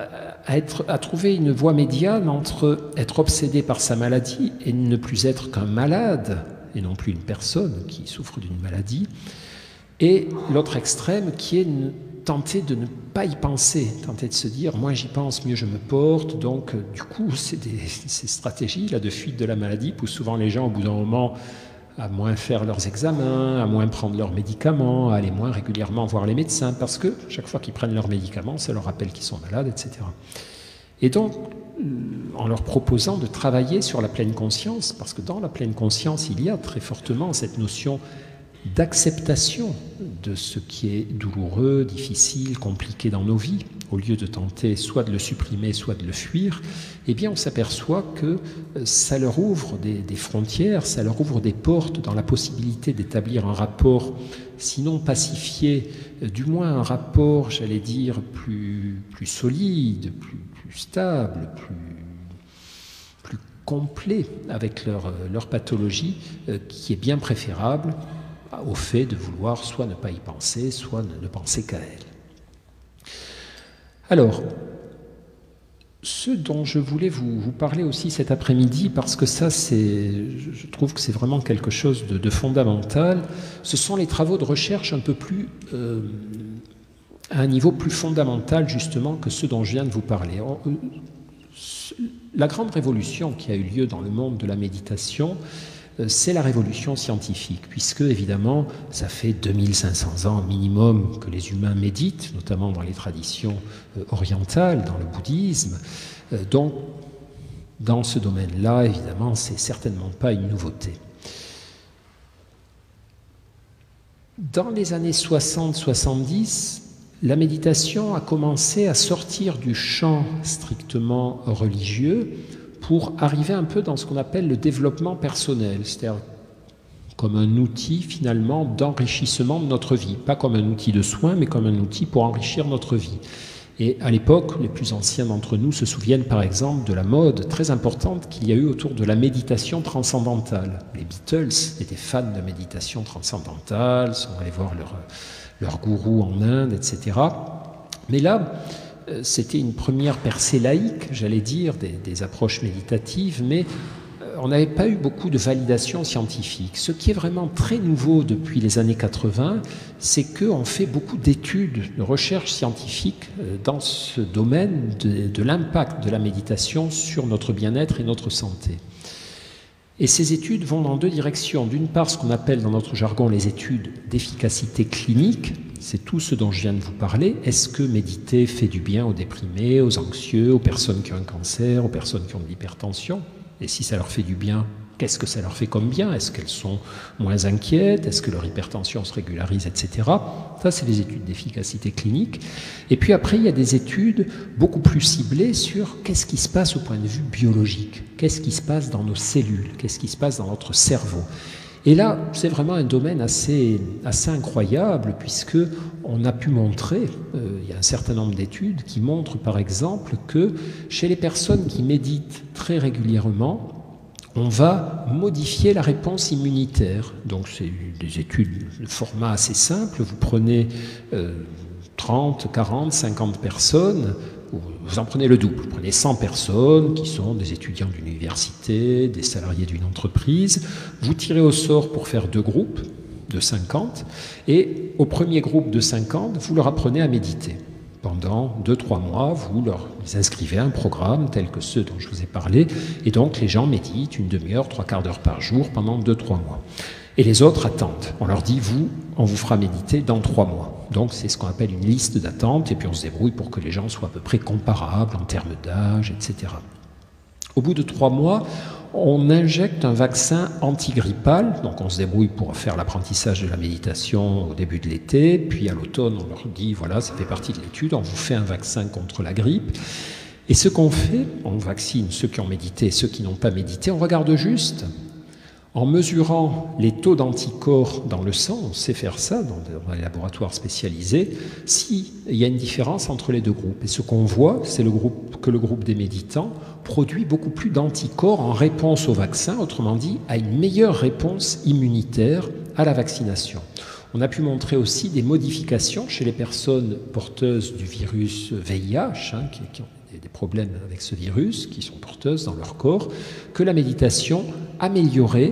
à trouver une voie médiane entre être obsédé par sa maladie et ne plus être qu'un malade, et non plus une personne qui souffre d'une maladie, et l'autre extrême qui est tenter de ne pas y penser, tenter de se dire « moins j'y pense, mieux je me porte ». Donc du coup, ces stratégies là, de fuite de la maladie poussent souvent les gens au bout d'un moment à moins faire leurs examens, à moins prendre leurs médicaments, à aller moins régulièrement voir les médecins, parce que chaque fois qu'ils prennent leurs médicaments, ça leur rappelle qu'ils sont malades, etc. Et donc, en leur proposant de travailler sur la pleine conscience, parce que dans la pleine conscience, il y a très fortement cette notion d'acceptation de ce qui est douloureux, difficile, compliqué dans nos vies, au lieu de tenter soit de le supprimer, soit de le fuir, eh bien on s'aperçoit que ça leur ouvre des frontières, ça leur ouvre des portes dans la possibilité d'établir un rapport, sinon pacifié, du moins un rapport, j'allais dire, plus solide, plus stable, plus complet avec leur pathologie, qui est bien préférable au fait de vouloir soit ne pas y penser, soit ne penser qu'à elle. Alors, ce dont je voulais vous parler aussi cet après-midi, parce que ça, je trouve que c'est vraiment quelque chose de fondamental, ce sont les travaux de recherche un peu plus, à un niveau plus fondamental justement que ceux dont je viens de vous parler. La grande révolution qui a eu lieu dans le monde de la méditation, c'est la révolution scientifique, puisque évidemment, ça fait 2500 ans minimum que les humains méditent, notamment dans les traditions orientales, dans le bouddhisme. Donc, dans ce domaine-là, évidemment, c'est certainement pas une nouveauté. Dans les années 60-70, la méditation a commencé à sortir du champ strictement religieux pour arriver un peu dans ce qu'on appelle le développement personnel, c'est-à-dire comme un outil finalement d'enrichissement de notre vie, pas comme un outil de soin, mais comme un outil pour enrichir notre vie. Et à l'époque, les plus anciens d'entre nous se souviennent par exemple de la mode très importante qu'il y a eu autour de la méditation transcendantale. Les Beatles étaient fans de méditation transcendantale, sont allés voir leur gourou en Inde, etc. Mais là, c'était une première percée laïque, j'allais dire, des approches méditatives, mais on n'avait pas eu beaucoup de validation scientifique. Ce qui est vraiment très nouveau depuis les années 80, c'est qu'on fait beaucoup d'études, de recherches scientifiques dans ce domaine de l'impact de la méditation sur notre bien-être et notre santé. Et ces études vont dans deux directions. D'une part, ce qu'on appelle dans notre jargon les études d'efficacité clinique, c'est tout ce dont je viens de vous parler. Est-ce que méditer fait du bien aux déprimés, aux anxieux, aux personnes qui ont un cancer, aux personnes qui ont de l'hypertension ? Et si ça leur fait du bien, qu'est-ce que ça leur fait comme bien? Est-ce qu'elles sont moins inquiètes? Est-ce que leur hypertension se régularise, etc. Ça, c'est des études d'efficacité clinique. Et puis après, il y a des études beaucoup plus ciblées sur qu'est-ce qui se passe au point de vue biologique, qu'est-ce qui se passe dans nos cellules, qu'est-ce qui se passe dans notre cerveau. Et là, c'est vraiment un domaine assez incroyable, puisque on a pu montrer, il y a un certain nombre d'études qui montrent par exemple que chez les personnes qui méditent très régulièrement, on va modifier la réponse immunitaire. Donc c'est des études de format assez simple. Vous prenez 30, 40, 50 personnes, vous en prenez le double. Vous prenez 100 personnes qui sont des étudiants d'une université, des salariés d'une entreprise. Vous tirez au sort pour faire 2 groupes de 50. Et au premier groupe de 50, vous leur apprenez à méditer. Pendant 2-3 mois, vous leur inscrivez à un programme tel que ceux dont je vous ai parlé, et donc les gens méditent une demi-heure, 3/4 d'heure par jour pendant 2-3 mois. Et les autres attendent. On leur dit, on vous fera méditer dans 3 mois. Donc c'est ce qu'on appelle une liste d'attente, et puis on se débrouille pour que les gens soient à peu près comparables en termes d'âge, etc. Au bout de 3 mois, on injecte un vaccin antigrippal, donc on se débrouille pour faire l'apprentissage de la méditation au début de l'été, puis à l'automne on leur dit, voilà, ça fait partie de l'étude, on vous fait un vaccin contre la grippe. Et ce qu'on fait, on vaccine ceux qui ont médité et ceux qui n'ont pas médité, on regarde juste, en mesurant les taux d'anticorps dans le sang, on sait faire ça dans les laboratoires spécialisés, s'il y a une différence entre les 2 groupes. Et ce qu'on voit, c'est que le groupe des méditants produit beaucoup plus d'anticorps en réponse au vaccin, autrement dit, à une meilleure réponse immunitaire à la vaccination. On a pu montrer aussi des modifications chez les personnes porteuses du virus VIH, qui ont des problèmes avec ce virus, qui sont porteuses dans leur corps, que la méditation améliorait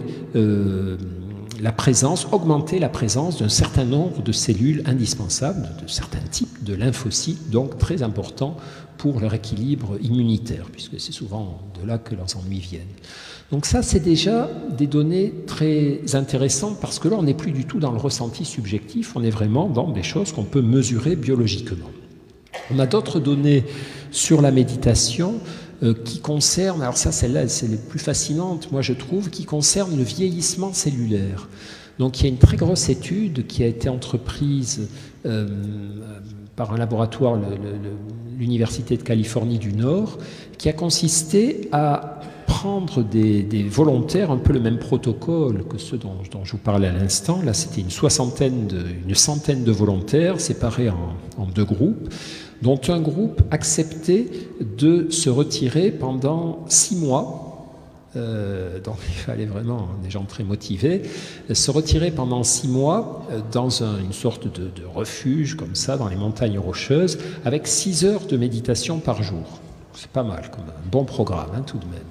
augmentait la présence d'un certain nombre de cellules indispensables, de certains types de lymphocytes, donc très importants pour leur équilibre immunitaire, puisque c'est souvent de là que leurs ennuis viennent. Donc ça, c'est déjà des données très intéressantes, parce que là, on n'est plus du tout dans le ressenti subjectif, on est vraiment dans des choses qu'on peut mesurer biologiquement. On a d'autres données sur la méditation qui concernent, alors ça, celle-là, c'est les plus fascinantes, moi je trouve, qui concernent le vieillissement cellulaire. Donc il y a une très grosse étude qui a été entreprise par un laboratoire, l'Université de Californie du Nord, qui a consisté à prendre des volontaires, un peu le même protocole que ceux dont je vous parlais à l'instant. Là, c'était une centaine de volontaires séparés en 2 groupes, dont un groupe acceptait de se retirer pendant 6 mois. Donc il fallait vraiment des gens très motivés, se retirer pendant 6 mois dans une sorte de refuge comme ça, dans les montagnes rocheuses, avec 6 heures de méditation par jour. C'est pas mal, comme un bon programme tout de même.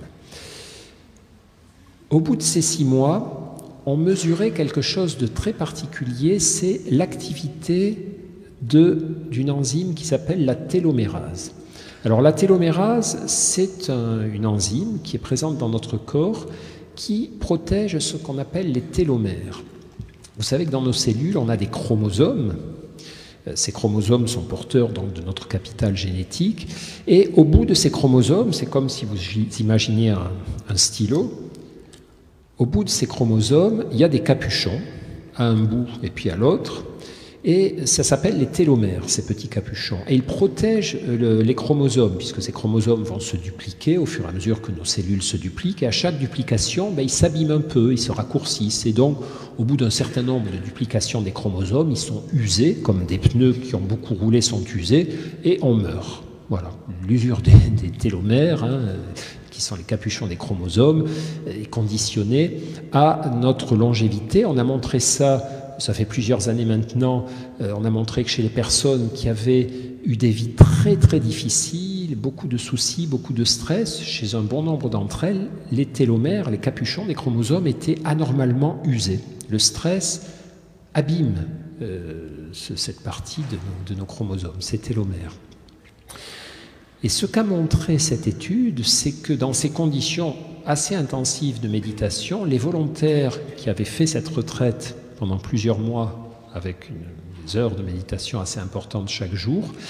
Au bout de ces 6 mois, on mesurait quelque chose de très particulier, c'est l'activité d'une enzyme qui s'appelle la télomérase. Alors la télomérase, c'est une enzyme qui est présente dans notre corps qui protège ce qu'on appelle les télomères. Vous savez que dans nos cellules, on a des chromosomes. Ces chromosomes sont porteurs donc de notre capital génétique. Et au bout de ces chromosomes, c'est comme si vous imaginiez un stylo. Au bout de ces chromosomes, il y a des capuchons, à un bout et puis à l'autre. Et ça s'appelle les télomères, ces petits capuchons. Et ils protègent les chromosomes, puisque ces chromosomes vont se dupliquer au fur et à mesure que nos cellules se dupliquent. Et à chaque duplication, ils s'abîment un peu, ils se raccourcissent. Et donc, au bout d'un certain nombre de duplications des chromosomes, ils sont usés, comme des pneus qui ont beaucoup roulé sont usés, et on meurt. Voilà, l'usure des télomères, qui sont les capuchons des chromosomes, est conditionnée à notre longévité. On a montré ça fait plusieurs années maintenant, on a montré que chez les personnes qui avaient eu des vies très très difficiles, beaucoup de soucis, beaucoup de stress, chez un bon nombre d'entre elles, les télomères, les capuchons des chromosomes étaient anormalement usés. Le stress abîme cette partie de nos chromosomes, ces télomères. Et ce qu'a montré cette étude, c'est que dans ces conditions assez intensives de méditation, les volontaires qui avaient fait cette retraite pendant plusieurs mois, avec des heures de méditation assez importantes chaque jour,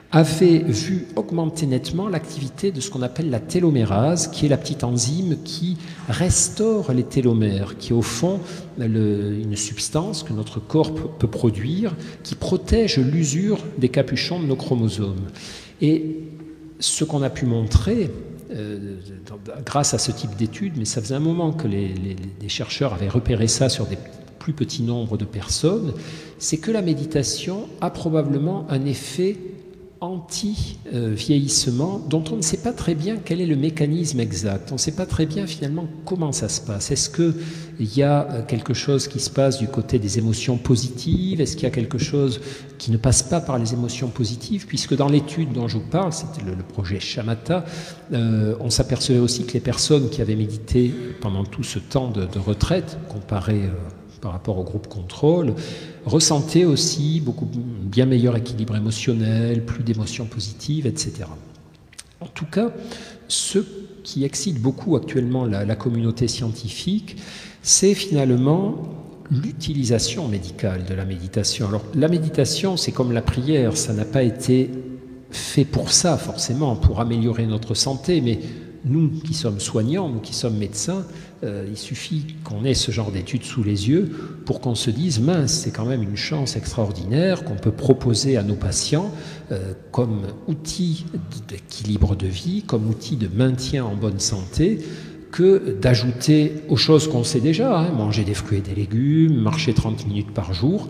avait vu augmenter nettement l'activité de ce qu'on appelle la télomérase, qui est la petite enzyme qui restaure les télomères, qui est au fond une substance que notre corps peut produire, qui protège l'usure des capuchons de nos chromosomes. Et ce qu'on a pu montrer, grâce à ce type d'études, mais ça faisait un moment que les chercheurs avaient repéré ça sur des plus petits nombres de personnes, c'est que la méditation a probablement un effet anti-vieillissement dont on ne sait pas très bien quel est le mécanisme exact. On ne sait pas très bien finalement comment ça se passe. Est-ce qu'il y a quelque chose qui se passe du côté des émotions positives? Est-ce qu'il y a quelque chose qui ne passe pas par les émotions positives? Puisque dans l'étude dont je vous parle, c'était le projet Shamatha, on s'apercevait aussi que les personnes qui avaient médité pendant tout ce temps de retraite, comparé par rapport au groupe contrôle, ressentaient aussi bien meilleur équilibre émotionnel, plus d'émotions positives, etc. En tout cas, ce qui excite beaucoup actuellement la communauté scientifique, c'est finalement l'utilisation médicale de la méditation. Alors, la méditation, c'est comme la prière, ça n'a pas été fait pour ça, forcément, pour améliorer notre santé, mais nous qui sommes soignants, nous qui sommes médecins, il suffit qu'on ait ce genre d'études sous les yeux pour qu'on se dise « mince, c'est quand même une chance extraordinaire qu'on peut proposer à nos patients comme outil d'équilibre de vie, comme outil de maintien en bonne santé, que d'ajouter aux choses qu'on sait déjà, manger des fruits et des légumes, marcher 30 minutes par jour,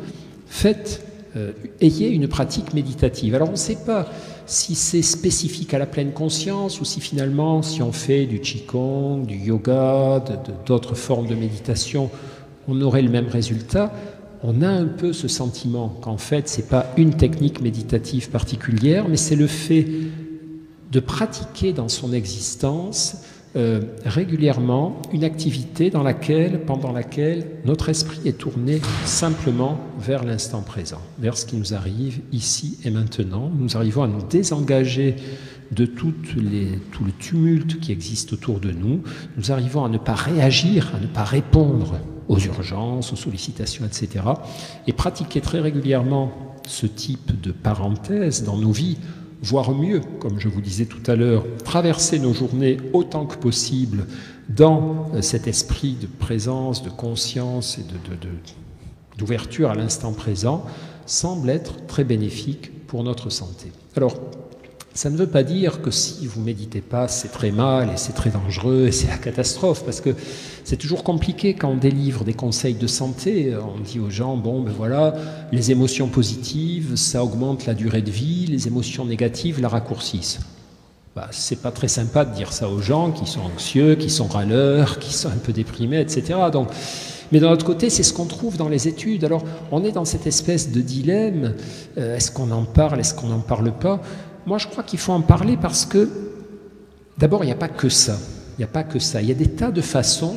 ayez une pratique méditative. » Alors on ne sait pas si c'est spécifique à la pleine conscience ou si finalement, si on fait du qigong, du yoga, d'autres formes de méditation, on aurait le même résultat. On a un peu ce sentiment qu'en fait, ce n'est pas une technique méditative particulière, mais c'est le fait de pratiquer dans son existence régulièrement une activité pendant laquelle notre esprit est tourné simplement vers l'instant présent, vers ce qui nous arrive ici et maintenant. Nous arrivons à nous désengager de tout le tumulte qui existe autour de nous. Nous arrivons à ne pas réagir, à ne pas répondre aux urgences, aux sollicitations, etc. Et pratiquer très régulièrement ce type de parenthèse dans nos vies, voire mieux, comme je vous disais tout à l'heure, traverser nos journées autant que possible dans cet esprit de présence, de conscience et d'ouverture à l'instant présent, semble être très bénéfique pour notre santé. Alors, ça ne veut pas dire que si vous ne méditez pas, c'est très mal et c'est très dangereux et c'est la catastrophe, parce que c'est toujours compliqué quand on délivre des conseils de santé. On dit aux gens, bon ben voilà, les émotions positives, ça augmente la durée de vie, les émotions négatives la raccourcissent. C'est pas très sympa de dire ça aux gens qui sont anxieux, qui sont râleurs, qui sont un peu déprimés, etc. Donc, mais d'un autre côté, c'est ce qu'on trouve dans les études. Alors, on est dans cette espèce de dilemme, est-ce qu'on en parle, est-ce qu'on n'en parle pas? Moi, je crois qu'il faut en parler parce que, d'abord, il n'y a pas que ça. Il n'y a pas que ça. Il y a des tas de façons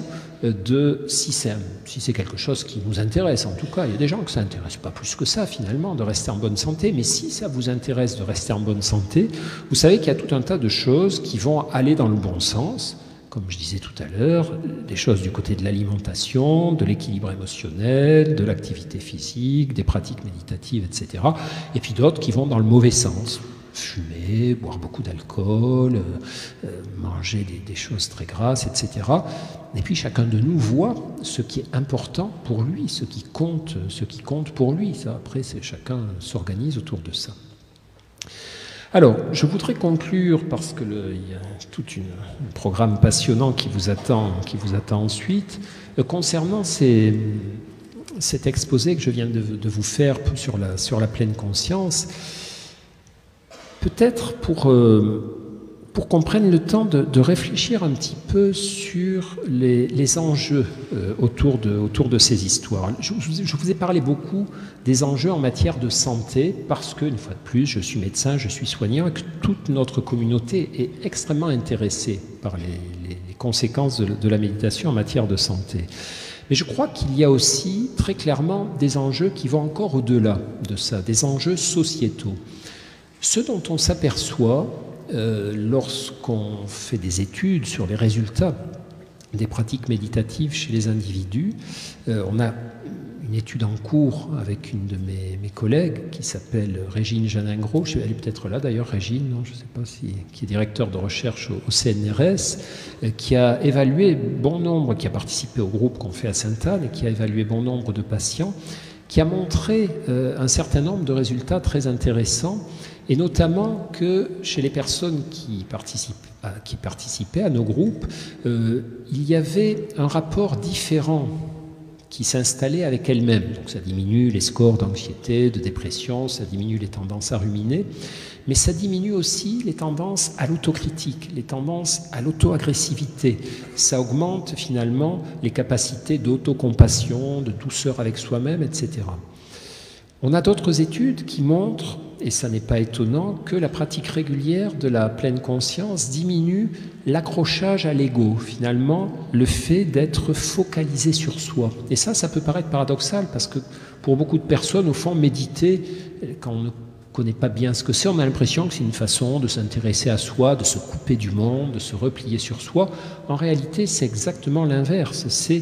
si c'est quelque chose qui nous intéresse, en tout cas. Il y a des gens que ça n'intéresse pas plus que ça, finalement, de rester en bonne santé. Mais si ça vous intéresse de rester en bonne santé, vous savez qu'il y a tout un tas de choses qui vont aller dans le bon sens. Comme je disais tout à l'heure, des choses du côté de l'alimentation, de l'équilibre émotionnel, de l'activité physique, des pratiques méditatives, etc. Et puis d'autres qui vont dans le mauvais sens. Fumer, boire beaucoup d'alcool, manger des choses très grasses, etc. Et puis chacun de nous voit ce qui est important pour lui, ce qui compte pour lui. Ça, après, chacun s'organise autour de ça. Alors, je voudrais conclure, parce qu'il y a tout un programme passionnant qui vous attend ensuite, concernant cet exposé que je viens de vous faire sur la pleine conscience. Peut-être pour qu'on prenne le temps de réfléchir un petit peu sur les enjeux autour de ces histoires. Je vous ai parlé beaucoup des enjeux en matière de santé parce que, une fois de plus, je suis médecin, je suis soignant et que toute notre communauté est extrêmement intéressée par les conséquences de la méditation en matière de santé. Mais je crois qu'il y a aussi très clairement des enjeux qui vont encore au-delà de ça, des enjeux sociétaux. Ce dont on s'aperçoit lorsqu'on fait des études sur les résultats des pratiques méditatives chez les individus, il une étude en cours avec une de mes collègues qui s'appelle Régine Janingro. Elle est peut-être là d'ailleurs, Régine, non, je ne sais pas si, qui est directeur de recherche au CNRS, qui a évalué bon nombre, qui a participé au groupe qu'on fait à Sainte-Anne et qui a évalué bon nombre de patients, qui a montré un certain nombre de résultats très intéressants, et notamment que chez les personnes qui participaient à nos groupes, il y avait un rapport différent qui s'installait avec elles-mêmes. Donc ça diminue les scores d'anxiété, de dépression, ça diminue les tendances à ruminer, mais ça diminue aussi les tendances à l'autocritique, les tendances à l'auto-agressivité. Ça augmente finalement les capacités d'autocompassion, de douceur avec soi-même, etc. On a d'autres études qui montrent, et ça n'est pas étonnant, que la pratique régulière de la pleine conscience diminue l'accrochage à l'ego, finalement, le fait d'être focalisé sur soi. Et ça peut paraître paradoxal, parce que pour beaucoup de personnes, au fond, méditer, quand on ne connaît pas bien ce que c'est, on a l'impression que c'est une façon de s'intéresser à soi, de se couper du monde, de se replier sur soi. En réalité, c'est exactement l'inverse. C'est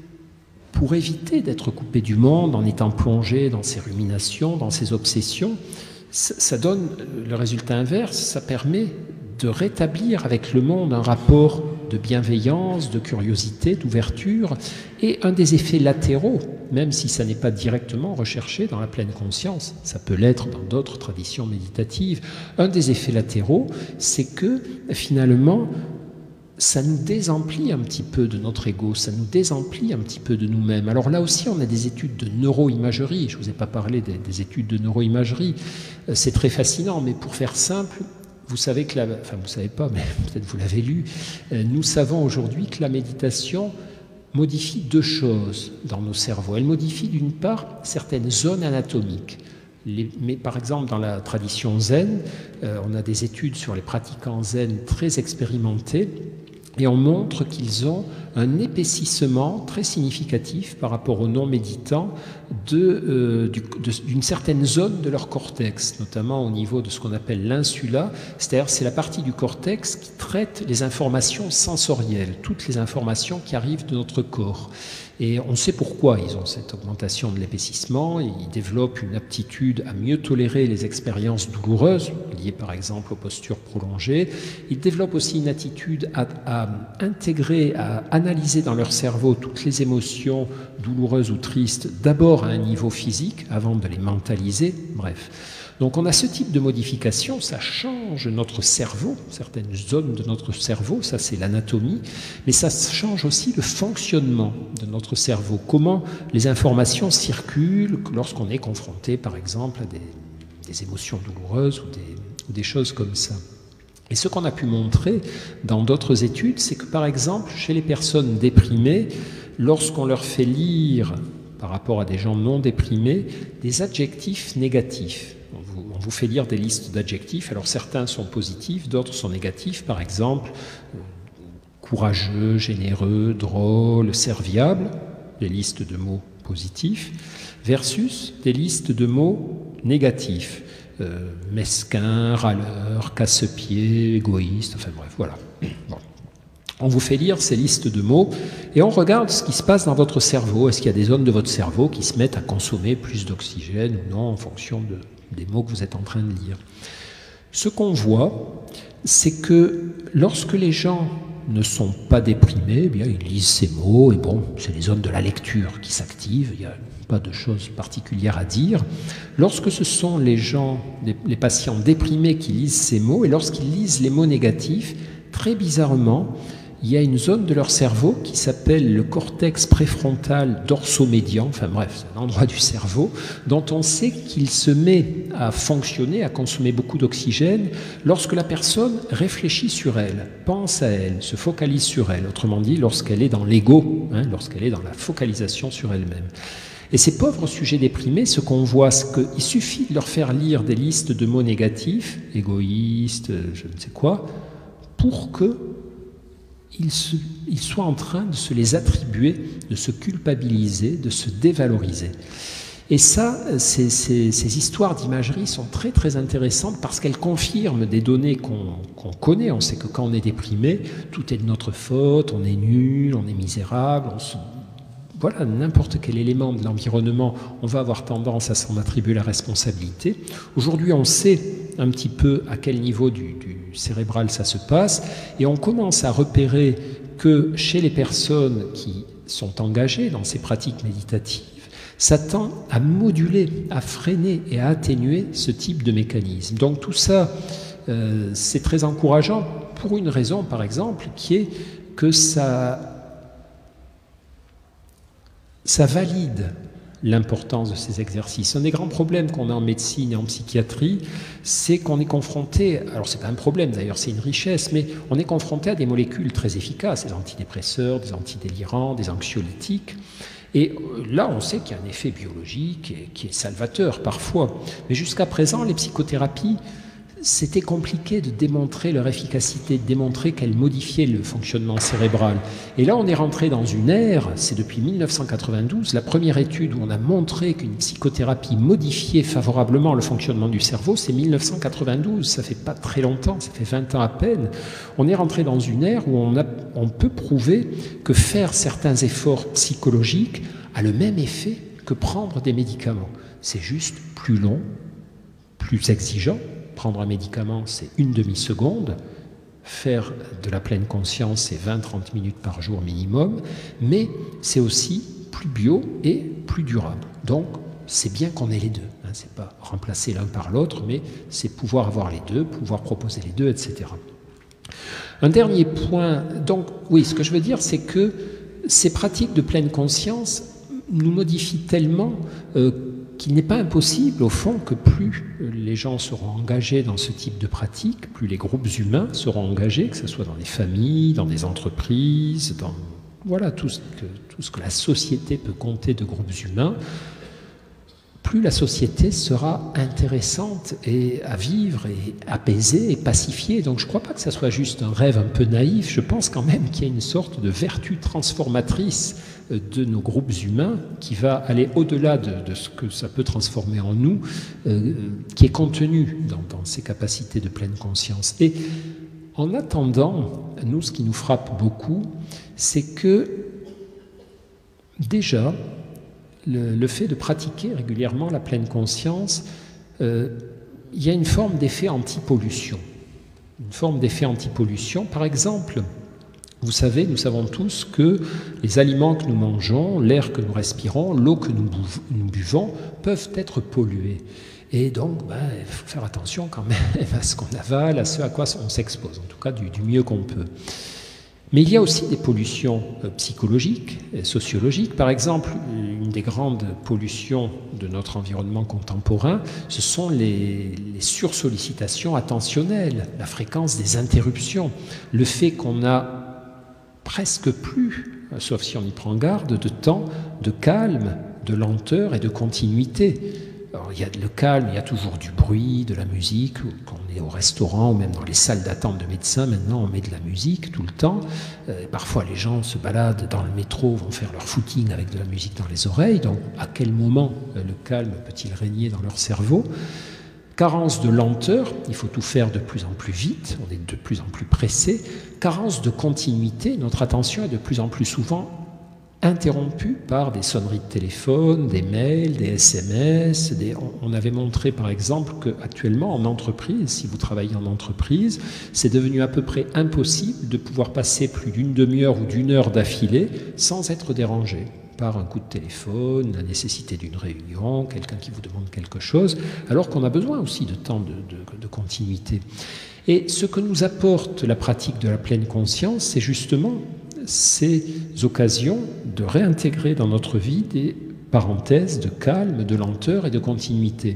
pour éviter d'être coupé du monde en étant plongé dans ses ruminations, dans ses obsessions. Ça donne le résultat inverse, ça permet de rétablir avec le monde un rapport de bienveillance, de curiosité, d'ouverture, et un des effets latéraux, même si ça n'est pas directement recherché dans la pleine conscience, ça peut l'être dans d'autres traditions méditatives, un des effets latéraux, c'est que finalement, ça nous désemplit un petit peu de notre ego, ça nous désemplit un petit peu de nous-mêmes. Alors là aussi, on a des études de neuroimagerie. Je ne vous ai pas parlé des études de neuroimagerie. C'est très fascinant, mais pour faire simple, vous savez que enfin vous ne savez pas, mais peut-être vous l'avez lu, nous savons aujourd'hui que la méditation modifie deux choses dans nos cerveaux. Elle modifie d'une part certaines zones anatomiques. Mais par exemple, dans la tradition zen, on a des études sur les pratiquants zen très expérimentés, et on montre qu'ils ont un épaississement très significatif par rapport aux non-méditants d'une certaine zone de leur cortex, notamment au niveau de ce qu'on appelle l'insula, c'est-à-dire c'est la partie du cortex qui traite les informations sensorielles, toutes les informations qui arrivent de notre corps. Et on sait pourquoi ils ont cette augmentation de l'épaississement. Ils développent une aptitude à mieux tolérer les expériences douloureuses, liées par exemple aux postures prolongées. Ils développent aussi une attitude à intégrer, à analyser dans leur cerveau toutes les émotions douloureuses ou tristes, d'abord à un niveau physique, avant de les mentaliser, bref. Donc on a ce type de modification, ça change notre cerveau, certaines zones de notre cerveau, ça c'est l'anatomie, mais ça change aussi le fonctionnement de notre cerveau, comment les informations circulent lorsqu'on est confronté par exemple à des émotions douloureuses ou des choses comme ça. Et ce qu'on a pu montrer dans d'autres études, c'est que par exemple chez les personnes déprimées, lorsqu'on leur fait lire par rapport à des gens non déprimés, des adjectifs négatifs. On vous fait lire des listes d'adjectifs, alors certains sont positifs, d'autres sont négatifs, par exemple courageux, généreux, drôle, serviable, des listes de mots positifs, versus des listes de mots négatifs, mesquin, râleur, casse-pied, égoïste, enfin bref, voilà. Bon. On vous fait lire ces listes de mots et on regarde ce qui se passe dans votre cerveau. Est-ce qu'il y a des zones de votre cerveau qui se mettent à consommer plus d'oxygène ou non en fonction des mots que vous êtes en train de lire? Ce qu'on voit, c'est que lorsque les gens ne sont pas déprimés, eh bien, ils lisent ces mots et bon, c'est les zones de la lecture qui s'activent, il n'y a pas de choses particulières à dire. Lorsque ce sont les gens, les patients déprimés qui lisent ces mots et lorsqu'ils lisent les mots négatifs, très bizarrement, il y a une zone de leur cerveau qui s'appelle le cortex préfrontal dorsomédian, enfin bref, c'est un endroit du cerveau dont on sait qu'il se met à fonctionner, à consommer beaucoup d'oxygène lorsque la personne réfléchit sur elle, pense à elle, se focalise sur elle, autrement dit lorsqu'elle est dans l'ego, lorsqu'elle est dans la focalisation sur elle-même. Et ces pauvres sujets déprimés, ce qu'on voit, c'est qu'il suffit de leur faire lire des listes de mots négatifs, égoïste, je ne sais quoi, pour qu'ils soient en train de se les attribuer, de se culpabiliser, de se dévaloriser. Et ça, ces histoires d'imagerie sont très très intéressantes parce qu'elles confirment des données qu'on connaît. On sait que quand on est déprimé, tout est de notre faute, on est nul, on est misérable, voilà, n'importe quel élément de l'environnement, on va avoir tendance à s'en attribuer la responsabilité. Aujourd'hui, on sait un petit peu à quel niveau du cérébral ça se passe, et on commence à repérer que chez les personnes qui sont engagées dans ces pratiques méditatives, ça tend à moduler, à freiner et à atténuer ce type de mécanisme. Donc tout ça, c'est très encourageant pour une raison, par exemple, qui est que ça valide l'importance de ces exercices. Un des grands problèmes qu'on a en médecine et en psychiatrie, c'est qu'on est confronté, alors c'est pas un problème d'ailleurs, c'est une richesse, mais on est confronté à des molécules très efficaces, des antidépresseurs, des antidélirants, des anxiolytiques. Et là, on sait qu'il y a un effet biologique et qui est salvateur parfois. Mais jusqu'à présent, les psychothérapies, c'était compliqué de démontrer leur efficacité, de démontrer qu'elles modifiaient le fonctionnement cérébral. Et là, on est rentré dans une ère, c'est depuis 1992, la première étude où on a montré qu'une psychothérapie modifiait favorablement le fonctionnement du cerveau, c'est 1992, ça fait pas très longtemps, ça fait 20 ans à peine. On est rentré dans une ère où on peut prouver que faire certains efforts psychologiques a le même effet que prendre des médicaments. C'est juste plus long, plus exigeant. Prendre un médicament, c'est une demi-seconde. Faire de la pleine conscience, c'est 20-30 minutes par jour minimum. Mais c'est aussi plus bio et plus durable. Donc, c'est bien qu'on ait les deux. C'est pas remplacer l'un par l'autre, mais c'est pouvoir avoir les deux, pouvoir proposer les deux, etc. Un dernier point. Donc, oui, ce que je veux dire, c'est que ces pratiques de pleine conscience nous modifient tellement qu'il n'est pas impossible, au fond, que plus les gens seront engagés dans ce type de pratique, plus les groupes humains seront engagés, que ce soit dans les familles, dans des entreprises, dans voilà, tout ce que la société peut compter de groupes humains, plus la société sera intéressante et à vivre et apaisée et pacifiée. Donc je ne crois pas que ça soit juste un rêve un peu naïf, je pense quand même qu'il y a une sorte de vertu transformatrice de nos groupes humains qui va aller au-delà de ce que ça peut transformer en nous, qui est contenu dans ces capacités de pleine conscience. Et en attendant, nous, ce qui nous frappe beaucoup, c'est que déjà, le fait de pratiquer régulièrement la pleine conscience, il y a une forme d'effet anti-pollution. Une forme d'effet anti-pollution, par exemple, vous savez, nous savons tous que les aliments que nous mangeons, l'air que nous respirons, l'eau que nous buvons peuvent être pollués. Et donc, il faut faire attention quand même à ce qu'on avale, à ce à quoi on s'expose, en tout cas du mieux qu'on peut. Mais il y a aussi des pollutions psychologiques et sociologiques. Par exemple, une des grandes pollutions de notre environnement contemporain, ce sont les sursollicitations attentionnelles, la fréquence des interruptions, le fait qu'on a presque plus, sauf si on y prend garde, de temps de calme, de lenteur et de continuité. Alors, il y a le calme, il y a toujours du bruit, de la musique. Quand on est au restaurant ou même dans les salles d'attente de médecins, maintenant on met de la musique tout le temps. Parfois les gens se baladent dans le métro, vont faire leur footing avec de la musique dans les oreilles. Donc à quel moment le calme peut-il régner dans leur cerveau ? Carence de lenteur, il faut tout faire de plus en plus vite, on est de plus en plus pressé. Carence de continuité, notre attention est de plus en plus souvent interrompue par des sonneries de téléphone, des mails, des SMS. On avait montré par exemple qu'actuellement en entreprise, si vous travaillez en entreprise, c'est devenu à peu près impossible de pouvoir passer plus d'une demi-heure ou d'une heure d'affilée sans être dérangé par un coup de téléphone, la nécessité d'une réunion, quelqu'un qui vous demande quelque chose, alors qu'on a besoin aussi de temps de continuité. Et ce que nous apporte la pratique de la pleine conscience, c'est justement ces occasions de réintégrer dans notre vie des parenthèses de calme, de lenteur et de continuité.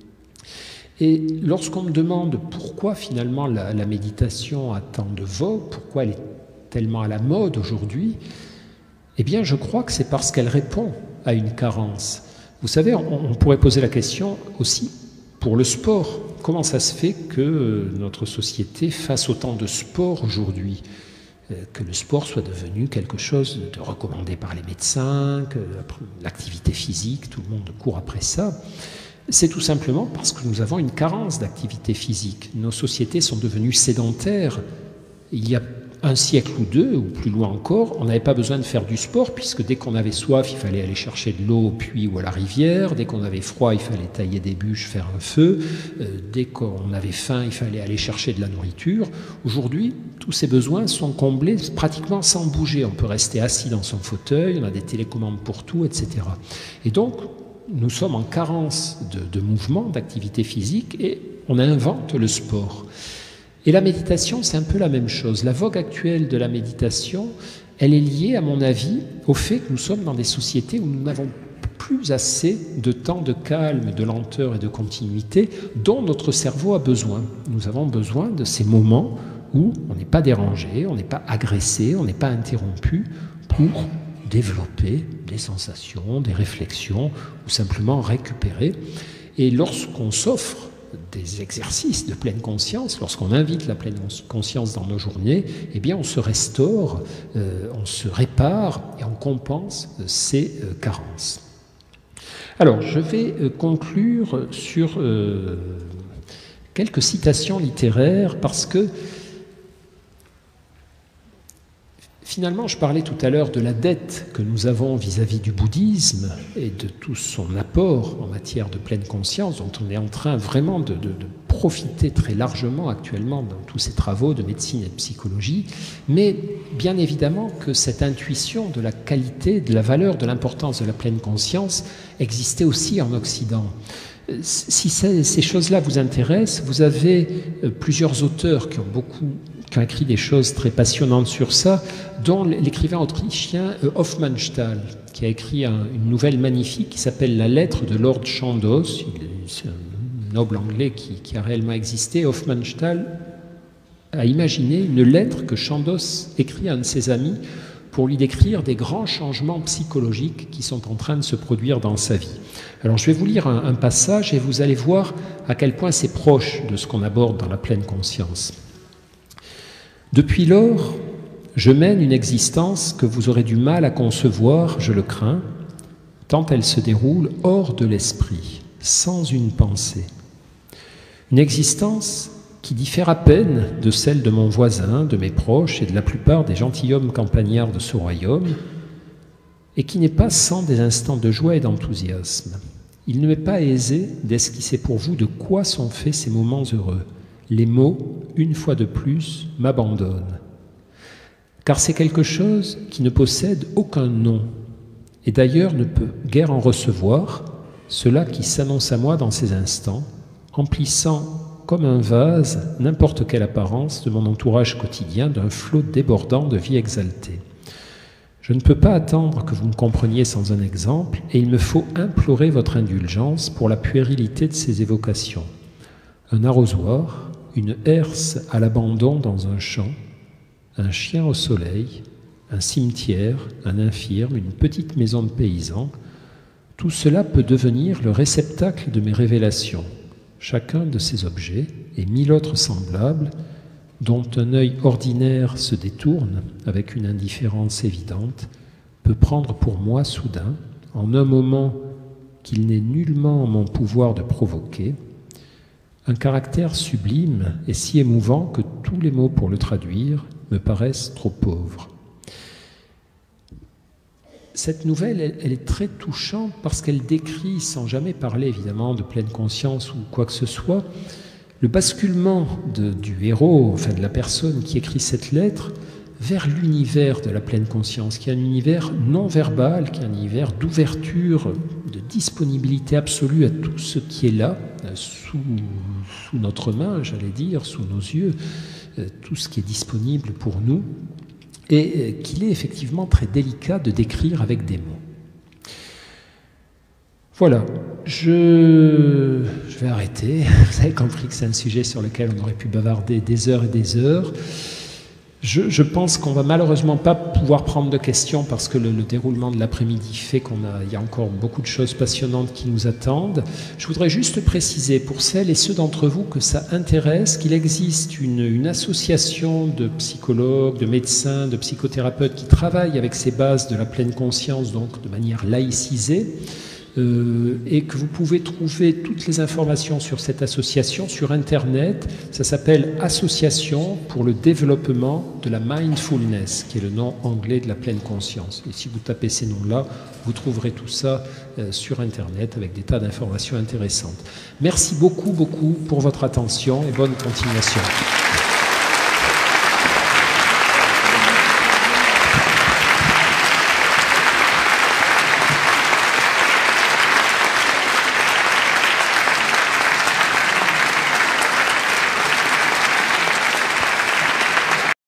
Et lorsqu'on me demande pourquoi finalement la méditation a tant de vogue, pourquoi elle est tellement à la mode aujourd'hui, eh bien je crois que c'est parce qu'elle répond à une carence. Vous savez, on pourrait poser la question aussi pour le sport. Comment ça se fait que notre société fasse autant de sport aujourd'hui ? Que le sport soit devenu quelque chose de recommandé par les médecins, que l'activité physique, tout le monde court après ça. C'est tout simplement parce que nous avons une carence d'activité physique. Nos sociétés sont devenues sédentaires. Il y a un siècle ou deux, ou plus loin encore, on n'avait pas besoin de faire du sport, puisque dès qu'on avait soif, il fallait aller chercher de l'eau au puits ou à la rivière. Dès qu'on avait froid, il fallait tailler des bûches, faire un feu. Dès qu'on avait faim, il fallait aller chercher de la nourriture. Aujourd'hui, tous ces besoins sont comblés pratiquement sans bouger. On peut rester assis dans son fauteuil, on a des télécommandes pour tout, etc. Et donc, nous sommes en carence de mouvement, d'activité physique, et on invente le sport. Et la méditation, c'est un peu la même chose. La vogue actuelle de la méditation, elle est liée, à mon avis, au fait que nous sommes dans des sociétés où nous n'avons plus assez de temps de calme, de lenteur et de continuité dont notre cerveau a besoin. Nous avons besoin de ces moments où on n'est pas dérangé, on n'est pas agressé, on n'est pas interrompu pour développer des sensations, des réflexions ou simplement récupérer. Et lorsqu'on s'offre des exercices de pleine conscience, lorsqu'on invite la pleine conscience dans nos journées, eh bien on se restaure, on se répare et on compense ces carences. Alors, je vais conclure sur quelques citations littéraires parce que finalement, je parlais tout à l'heure de la dette que nous avons vis-à-vis du bouddhisme et de tout son apport en matière de pleine conscience, dont on est en train vraiment de profiter très largement actuellement dans tous ces travaux de médecine et de psychologie, mais bien évidemment que cette intuition de la qualité, de la valeur, de l'importance de la pleine conscience existait aussi en Occident. Si ces choses-là vous intéressent, vous avez plusieurs auteurs qui ont écrit des choses très passionnantes sur ça, dont l'écrivain autrichien Hofmannsthal, qui a écrit une nouvelle magnifique qui s'appelle La lettre de Lord Chandos. C'est un noble anglais qui a réellement existé. Hofmannsthal a imaginé une lettre que Chandos écrit à un de ses amis pour lui décrire des grands changements psychologiques qui sont en train de se produire dans sa vie. Alors je vais vous lire un passage et vous allez voir à quel point c'est proche de ce qu'on aborde dans la pleine conscience. Depuis lors, je mène une existence que vous aurez du mal à concevoir, je le crains, tant elle se déroule hors de l'esprit, sans une pensée. Une existence qui diffère à peine de celle de mon voisin, de mes proches et de la plupart des gentilshommes campagnards de ce royaume, et qui n'est pas sans des instants de joie et d'enthousiasme. Il ne m'est pas aisé d'esquisser pour vous de quoi sont faits ces moments heureux. Les mots, une fois de plus, m'abandonnent. Car c'est quelque chose qui ne possède aucun nom, et d'ailleurs ne peut guère en recevoir, cela qui s'annonce à moi dans ces instants, emplissant comme un vase n'importe quelle apparence de mon entourage quotidien d'un flot débordant de vie exaltée. Je ne peux pas attendre que vous me compreniez sans un exemple, et il me faut implorer votre indulgence pour la puérilité de ces évocations. Un arrosoir, une herse à l'abandon dans un champ, un chien au soleil, un cimetière, un infirme, une petite maison de paysan, tout cela peut devenir le réceptacle de mes révélations. Chacun de ces objets, et mille autres semblables, dont un œil ordinaire se détourne avec une indifférence évidente, peut prendre pour moi soudain, en un moment qu'il n'est nullement en mon pouvoir de provoquer, un caractère sublime et si émouvant que tous les mots pour le traduire me paraissent trop pauvres. Cette nouvelle, elle est très touchante parce qu'elle décrit, sans jamais parler évidemment de pleine conscience ou quoi que ce soit, le basculement du héros, enfin de la personne qui écrit cette lettre, vers l'univers de la pleine conscience, qui est un univers non verbal, qui est un univers d'ouverture, de disponibilité absolue à tout ce qui est là, sous notre main, j'allais dire, sous nos yeux, tout ce qui est disponible pour nous, et qu'il est effectivement très délicat de décrire avec des mots. Voilà, je vais arrêter. Vous avez compris que c'est un sujet sur lequel on aurait pu bavarder des heures et des heures. Je pense qu'on ne va malheureusement pas pouvoir prendre de questions parce que le déroulement de l'après-midi fait qu'il y a encore beaucoup de choses passionnantes qui nous attendent. Je voudrais juste préciser pour celles et ceux d'entre vous que ça intéresse qu'il existe une association de psychologues, de médecins, de psychothérapeutes qui travaillent avec ces bases de la pleine conscience, donc de manière laïcisée, et que vous pouvez trouver toutes les informations sur cette association sur Internet. Ça s'appelle Association pour le développement de la mindfulness, qui est le nom anglais de la pleine conscience. Et si vous tapez ces noms-là, vous trouverez tout ça sur Internet avec des tas d'informations intéressantes. Merci beaucoup, beaucoup pour votre attention et bonne continuation.